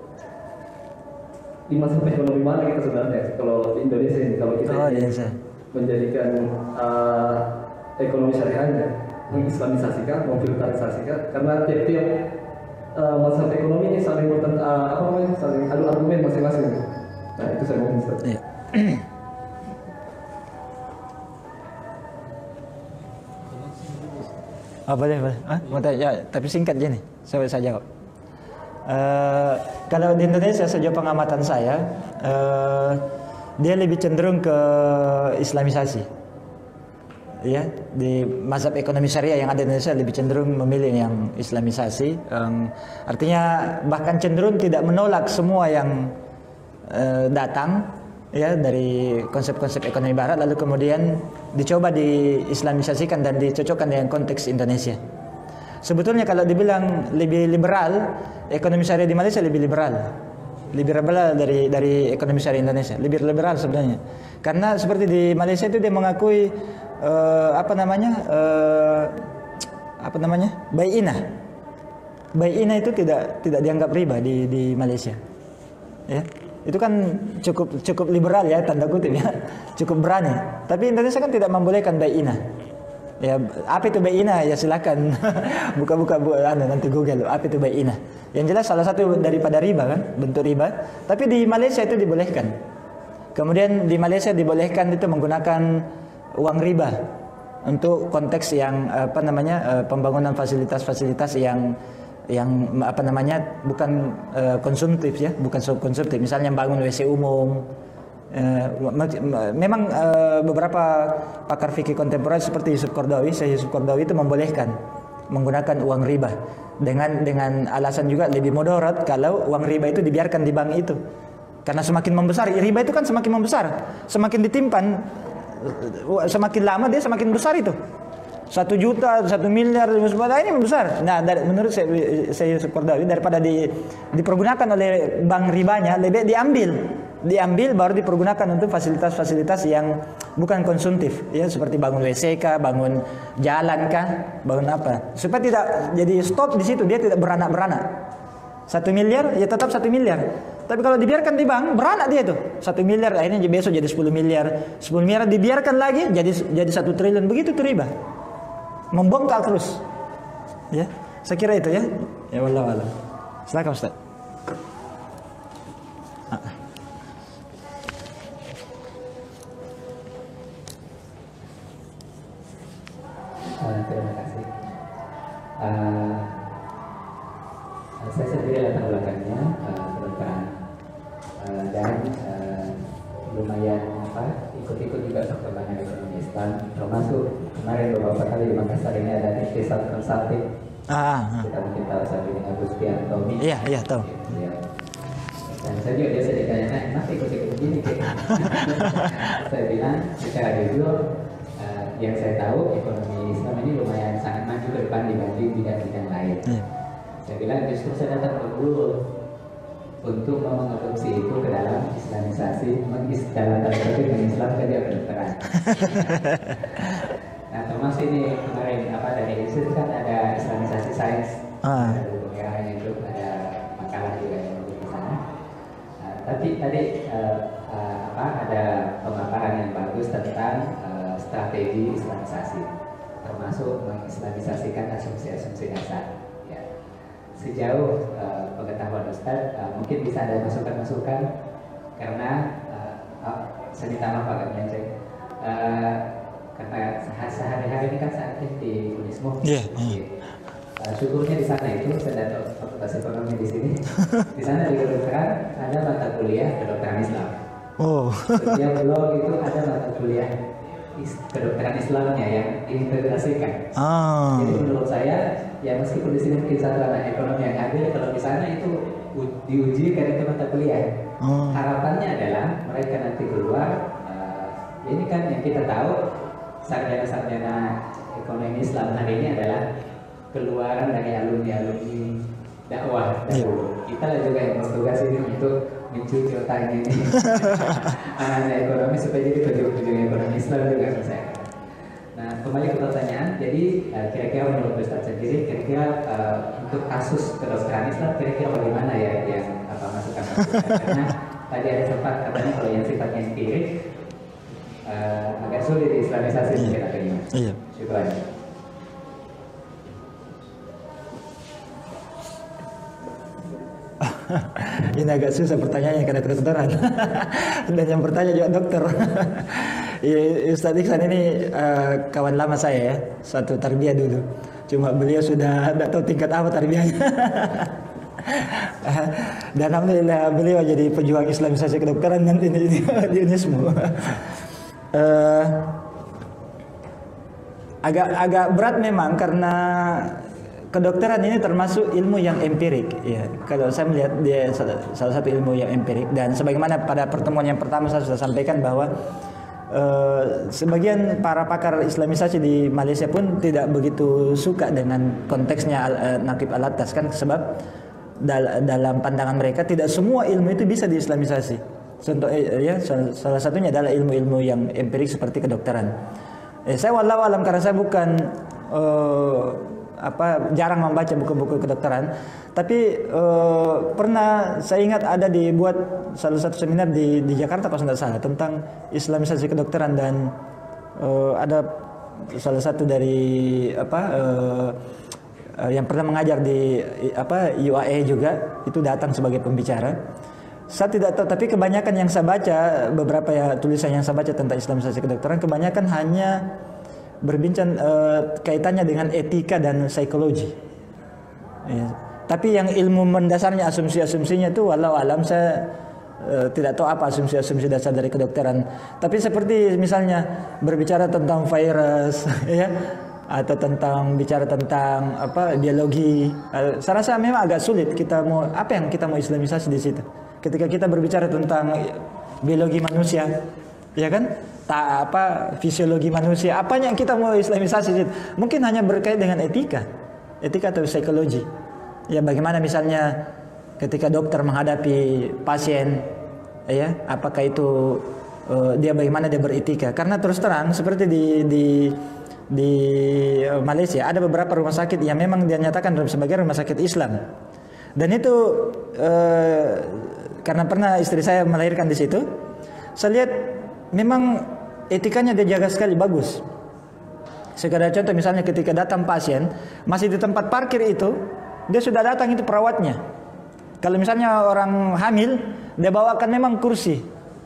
di mazhab ekonomi mana kita sebenarnya? Kalau di Indonesia ini, kalau kita Oh, ini Indonesia. menjadikan uh, ekonomi syariahnya mengislamisasikan, memfilterisasikan, karena tiap-tiap uh, mazhab ekonomi ini saling bertentang, uh, apa namanya, saling adu argumen masing-masing. Nah, itu saya mau Ustaz. Iya. Oh, boleh, boleh. Ah, mau tanya, ya, tapi singkat aja nih. Saya bisa jawab. Uh, kalau di Indonesia sejauh pengamatan saya, uh, dia lebih cenderung ke islamisasi. Ya, di mazhab ekonomi syariah yang ada di Indonesia lebih cenderung memilih yang islamisasi. Um, artinya bahkan cenderung tidak menolak semua yang uh, datang ya dari konsep-konsep ekonomi barat, lalu kemudian dicoba diislamisasikan dan dicocokkan dengan konteks Indonesia. Sebetulnya kalau dibilang lebih liberal, ekonomi syariah di Malaysia lebih liberal, lebih liberal dari dari ekonomi syariah Indonesia, lebih liberal sebenarnya. Karena seperti di Malaysia itu dia mengakui uh, apa namanya uh, apa namanya bai'inah, bai'inah itu tidak tidak dianggap riba di di Malaysia, ya. Itu kan cukup cukup liberal ya, tanda kutip ya, cukup berani. Tapi Indonesia kan tidak membolehkan bai'inah. Ya, apa itu bai'inah? Ya silakan buka-buka bu, anu, nanti Google apa itu bai'inah. Yang jelas salah satu daripada riba kan, bentuk riba. Tapi di Malaysia itu dibolehkan. Kemudian di Malaysia dibolehkan itu menggunakan uang riba untuk konteks yang apa namanya pembangunan fasilitas-fasilitas yang yang apa namanya bukan uh, konsumtif ya, bukan konsumtif. Misalnya bangun W C umum. Uh, memang uh, beberapa pakar fikih kontemporer seperti Yusuf Qaradawi, Syekh Yusuf Qaradawi itu membolehkan menggunakan uang riba dengan dengan alasan juga lebih moderat kalau uang riba itu dibiarkan di bank itu. Karena semakin membesar riba itu kan semakin membesar, semakin ditimpan, semakin lama dia semakin besar itu. Satu juta, satu miliar, ini membesar. Nah, dari, menurut saya, saya Yusuf Qaradawi, daripada di, dipergunakan oleh bank ribanya, lebih diambil, diambil baru dipergunakan untuk fasilitas-fasilitas yang bukan konsumtif, ya seperti bangun W C kah, bangun jalan kah, bangun apa, supaya tidak jadi stop di situ, dia tidak beranak-beranak. Satu miliar, ya tetap satu miliar. Tapi kalau dibiarkan di bank, beranak dia tuh. Satu miliar, akhirnya besok jadi sepuluh miliar, sepuluh miliar dibiarkan lagi, jadi jadi satu triliun, begitu tuh riba. Membongkar terus, ya. Saya kira itu ya. Ya wallahu a'lam. Silakan Ustaz. Ah. Uh, terima kasih. Uh, saya sendiri latar belakangnya uh, kedokteran uh, dan uh, lumayan apa ikut-ikut juga perkembangan ekonomi Islam, termasuk kemarin beberapa kali di Makassar ini ada Iktisad Konsulting. Ah, ah. Kita mungkin tahu saat ini Agustian Tommy. Iya, iya tahu. Ya. Dan saya juga biasa ditanya, kenapa ikut-ikut begini? Saya bilang secara jujur, uh, yang saya tahu ekonomi Islam ini lumayan sangat maju ke depan dibanding bidang-bidang lain. Iya. Saya bilang justru saya datang ke dulu untuk mengadopsi itu ke dalam Islamisasi, mengis dalam tanda kutip mengislamkan dia kedokteran. Nah termasuk ini kemarin apa dari institut kan ada Islamisasi sains, Ah. ada buku merahnya itu, ada makalah juga yang di sana. Nah, tapi tadi uh, uh, apa ada pemaparan yang bagus tentang uh, strategi Islamisasi, termasuk mengislamisasikan asumsi-asumsi dasar. Ya. Sejauh uh, pengetahuan Ustadz, uh, mungkin bisa ada masukan-masukan karena uh, oh, saya minta maaf agak melenceng. Uh, karena sehari-hari ini kan saya aktif di Unismo. Iya, iya. Uh, syukurnya di sana itu saya datang fakultas ekonomi di sini. Di sana di kedokteran ada mata kuliah kedokteran Islam. Oh. Setiap blog itu ada mata kuliah is kedokteran Islamnya yang diintegrasikan. Ah. Jadi menurut saya ya meskipun di sini mungkin satu anak ekonomi yang hadir, kalau di sana itu diuji karena itu mata kuliah. Oh. Harapannya adalah mereka nanti keluar. Uh, ini kan yang kita tahu sarjana-sarjana ekonomi Islam hari ini adalah keluaran dari alumni-alumni dakwah dahulu. Kita lah juga yang bertugas ini untuk mencuci otaknya ini anak-anak ekonomi supaya jadi pejuang-pejuang ekonomi Islam juga selesai. Nah kembali ke pertanyaan, jadi uh, kira-kira menurut Ustaz sendiri, kira-kira uh, untuk kasus kedokteran Islam kira-kira bagaimana ya yang apa masukan-masukan? Karena tadi ada sempat katanya kalau yang sifatnya empirik Uh, agak sulit di Islamisasi mungkin agak gimana? Iya. Syukur. Ini agak susah pertanyaannya karena kedokteran. Dan yang bertanya juga dokter. Ya, Ustadz Iksan ini uh, kawan lama saya ya, satu tarbiyah dulu. Cuma beliau sudah tidak tahu tingkat apa tarbiyahnya. Dan alhamdulillah beliau jadi pejuang Islamisasi kedokteran dan ini, ini, ini semua. Uh, agak agak berat memang karena kedokteran ini termasuk ilmu yang empirik ya. Kalau saya melihat dia salah satu ilmu yang empirik, dan sebagaimana pada pertemuan yang pertama saya sudah sampaikan bahwa Uh, sebagian para pakar Islamisasi di Malaysia pun tidak begitu suka dengan konteksnya uh, Naqib Al-Attas kan, sebab dal dalam pandangan mereka tidak semua ilmu itu bisa diislamisasi. Contoh eh, ya salah satunya adalah ilmu-ilmu yang empirik seperti kedokteran. Eh, saya wallahu alam karena saya bukan uh, apa jarang membaca buku-buku kedokteran, tapi uh, pernah saya ingat ada dibuat salah satu seminar di di Jakarta kalau tidak salah tentang Islamisasi kedokteran, dan uh, ada salah satu dari apa uh, uh, yang pernah mengajar di apa U A E juga itu datang sebagai pembicara. Saya tidak tahu, tapi kebanyakan yang saya baca, beberapa ya tulisan yang saya baca tentang Islamisasi kedokteran kebanyakan hanya berbincang uh, kaitannya dengan etika dan psikologi. Ya. Tapi yang ilmu mendasarnya asumsi-asumsinya itu walau alam saya uh, tidak tahu apa asumsi-asumsi dasar dari kedokteran. Tapi seperti misalnya berbicara tentang virus, ya, atau tentang bicara tentang apa biologi, uh, saya rasa memang agak sulit kita mau apa yang kita mau islamisasi di situ. Ketika kita berbicara tentang biologi manusia, ya kan? Tak apa fisiologi manusia, apanya yang kita mau islamisasi? Mungkin hanya berkait dengan etika, etika atau psikologi. Ya bagaimana misalnya ketika dokter menghadapi pasien, ya apakah itu uh, dia bagaimana dia beretika? Karena terus terang seperti di di di Malaysia ada beberapa rumah sakit yang memang dia nyatakan sebagai rumah sakit Islam, dan itu uh, karena pernah istri saya melahirkan di situ, saya lihat memang etikanya dia jaga sekali, bagus. Sekedar contoh misalnya ketika datang pasien masih di tempat parkir itu, dia sudah datang itu perawatnya. Kalau misalnya orang hamil, dia bawakan memang kursi,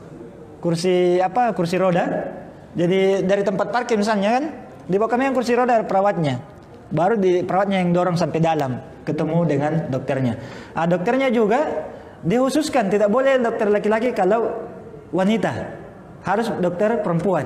kursi apa, kursi roda. Jadi dari tempat parkir misalnya kan, dibawakan memang kursi roda perawatnya. Baru di perawatnya yang dorong sampai dalam, ketemu dengan dokternya. Ah, dokternya juga dikhususkan tidak boleh dokter laki-laki kalau wanita. Harus dokter perempuan.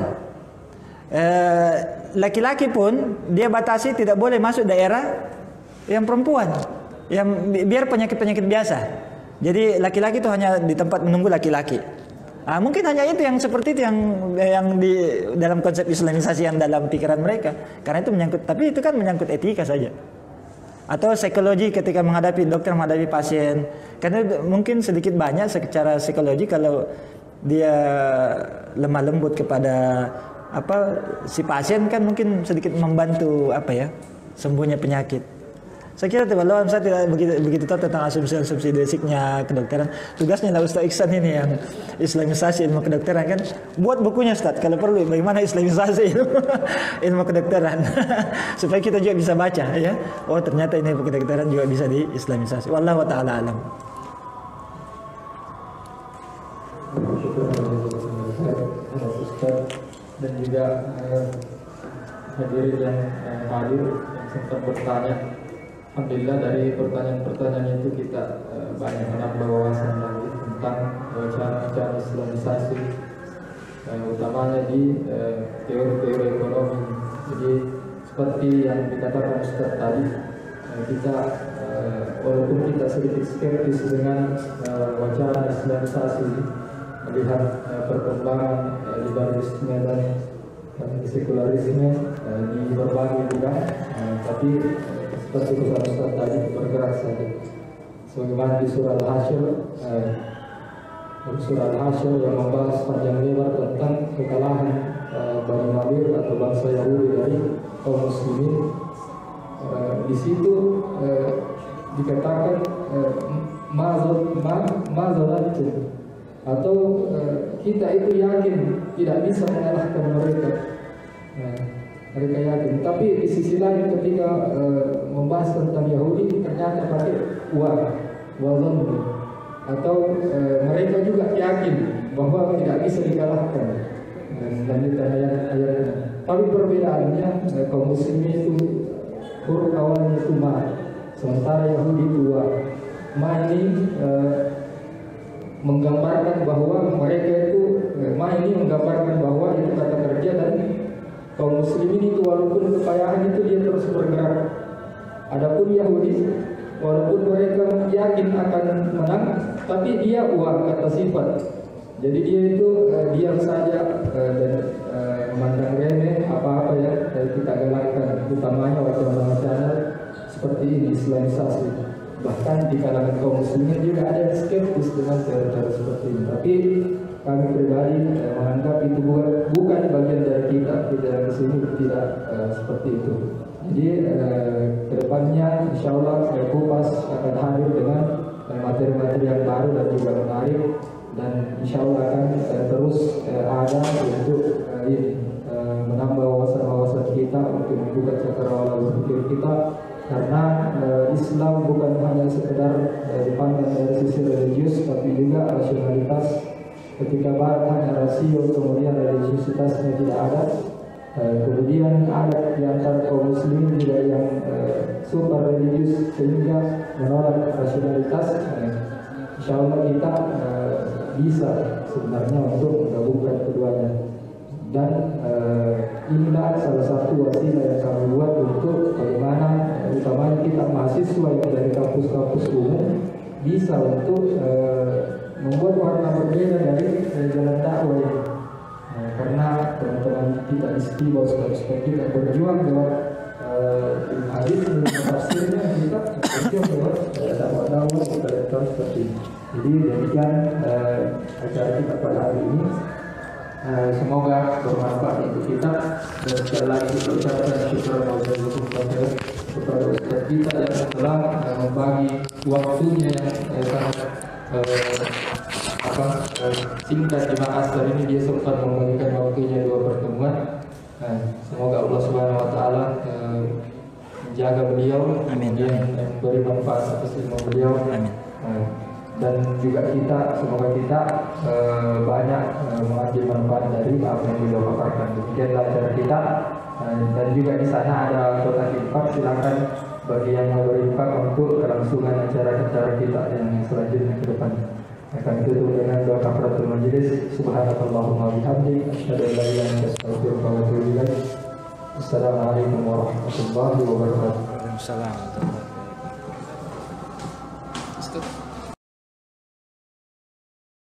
Laki-laki e, pun dia batasi tidak boleh masuk daerah yang perempuan, yang biar penyakit-penyakit biasa. Jadi laki-laki itu hanya di tempat menunggu laki-laki. Ah, mungkin hanya itu yang seperti itu yang yang di dalam konsep Islamisasi yang dalam pikiran mereka. Karena itu menyangkut, tapi itu kan menyangkut etika saja. Atau psikologi ketika menghadapi dokter menghadapi pasien. Karena mungkin sedikit banyak secara psikologi kalau dia lemah lembut kepada apa si pasien kan mungkin sedikit membantu apa ya sembuhnya penyakit. Saya kira walau saya tidak begitu begitu tahu tentang asumsi-asumsi basicnya kedokteran. Tugasnya lah Ustaz Iksan ini yang Islamisasi ilmu kedokteran kan, buat bukunya Ustaz kalau perlu bagaimana Islamisasi ilmu, ilmu kedokteran supaya kita juga bisa baca ya. Oh ternyata ini ilmu kedokteran juga bisa di Islamisasi. Wallahu taala alam. Dan juga eh, hadirin yang eh, hadir yang sempat bertanya. Alhamdulillah dari pertanyaan-pertanyaan itu kita uh, banyak menambah wawasan lagi tentang wacana-wacana Islamisasi, uh, utamanya di uh, teori-teori ekonomi. Jadi seperti yang dikatakan Ustaz tadi, uh, kita uh, walaupun kita sedikit skeptis dengan uh, wacana Islamisasi, melihat uh, perkembangan uh, liberalisme dan uh, sekularisme uh, di berbagai bidang, uh, tapi uh, seperti Ustaz tadi bergerak saja. Sebagaimana di surah Al-Hasyr, eh, surah Al-Hasyr yang membahas panjang lebar tentang kekalahan eh, Bani Nadir atau bangsa Yahudi dari kaum muslimin. Eh, di situ eh, dikatakan eh, mazal ma mazalatun atau eh, kita itu yakin tidak bisa mengalahkan mereka. Eh, mereka yakin, tapi di sisi lain ketika e, membahas tentang Yahudi ternyata pakai wa wazan atau e, mereka juga yakin bahwa tidak bisa dikalahkan. Dan lanjutan ayat-ayatnya. Tapi perbedaannya e, kaum muslimin itu huruf awalnya itu ma, sementara Yahudi itu wa. Ma ini e, menggambarkan bahwa mereka itu e, ma ini menggambarkan bahwa itu kata kerja dan kaum muslimin itu walaupun kekayaan itu dia terus bergerak. Adapun Yahudi walaupun mereka yakin akan menang, tapi dia uang kata sifat. Jadi dia itu uh, diam saja uh, dan uh, memandang remeh apa-apa ya uh, kita galakkan, utamanya wacana-wacana seperti ini Islamisasi. Bahkan di kalangan kaum muslimin juga ada yang skeptis dengan teori-teori seperti ini. Tapi kami pribadi eh, menganggap itu bukan, bukan bagian dari kita, kita di sini tidak eh, seperti itu. Jadi eh, kedepannya insya Allah saya Kupas akan hadir dengan eh, materi-materi yang baru dan juga menarik, dan insya Allah akan eh, terus eh, ada untuk eh, ini, eh, menambah wawasan-wawasan kita untuk membuka cakrawala berpikir kita. Karena e, Islam bukan hanya sekedar e, dipandang dari sisi religius, tapi juga rasionalitas. Ketika barat hanya rasio, kemudian religiusitasnya tidak ada. E, kemudian ada di antara kaum muslimin juga yang e, super religius sehingga menolak rasionalitas. E, insya Allah kita e, bisa sebenarnya untuk menggabungkan keduanya. Dan e, inilah salah satu wasilah yang kami buat untuk bagaimana utamanya kita mahasiswa yang dari kampus-kampus umum bisa untuk e, membuat warna berbeda dari e, jalan dakwah ini. E, karena teman-teman kita istimewa supaya kita berjuang lewat ilmu hadis, ilmu tafsirnya kita berjuang lewat dakwah-dakwah kita lihat seperti ini. Jadi demikian e, acara kita pada hari ini. Uh, semoga bermanfaat untuk kita, dan sekali lagi kita ucapkan syukur kepada Ustaz kita yang telah uh, membagi waktunya yang uh, sangat uh, apa uh, singkat di Makassar ini. Dia sempat membagikan waktunya dua pertemuan. Uh, semoga Allah Subhanahu Wa Taala uh, menjaga beliau, amin, dan memberi manfaat atas ilmu beliau. Amin. Uh, dan juga kita, semoga kita e, banyak e, mengambil manfaat dari apa yang beliau paparkan. Demikianlah acara kita, e, dan juga di sana ada kotak infak. Silakan bagi yang mau berinfak untuk kelangsungan acara-acara kita yang selanjutnya ke depan. Akan tutup dengan doa kafaratul majelis. Subhanallahumma bihamdi, asyhadu an la ilaha illa anta, astaghfiruka wa atubu ilaik. Assalamualaikum warahmatullahi wabarakatuh. Waalaikumsalam warahmatullahi wabarakatuh.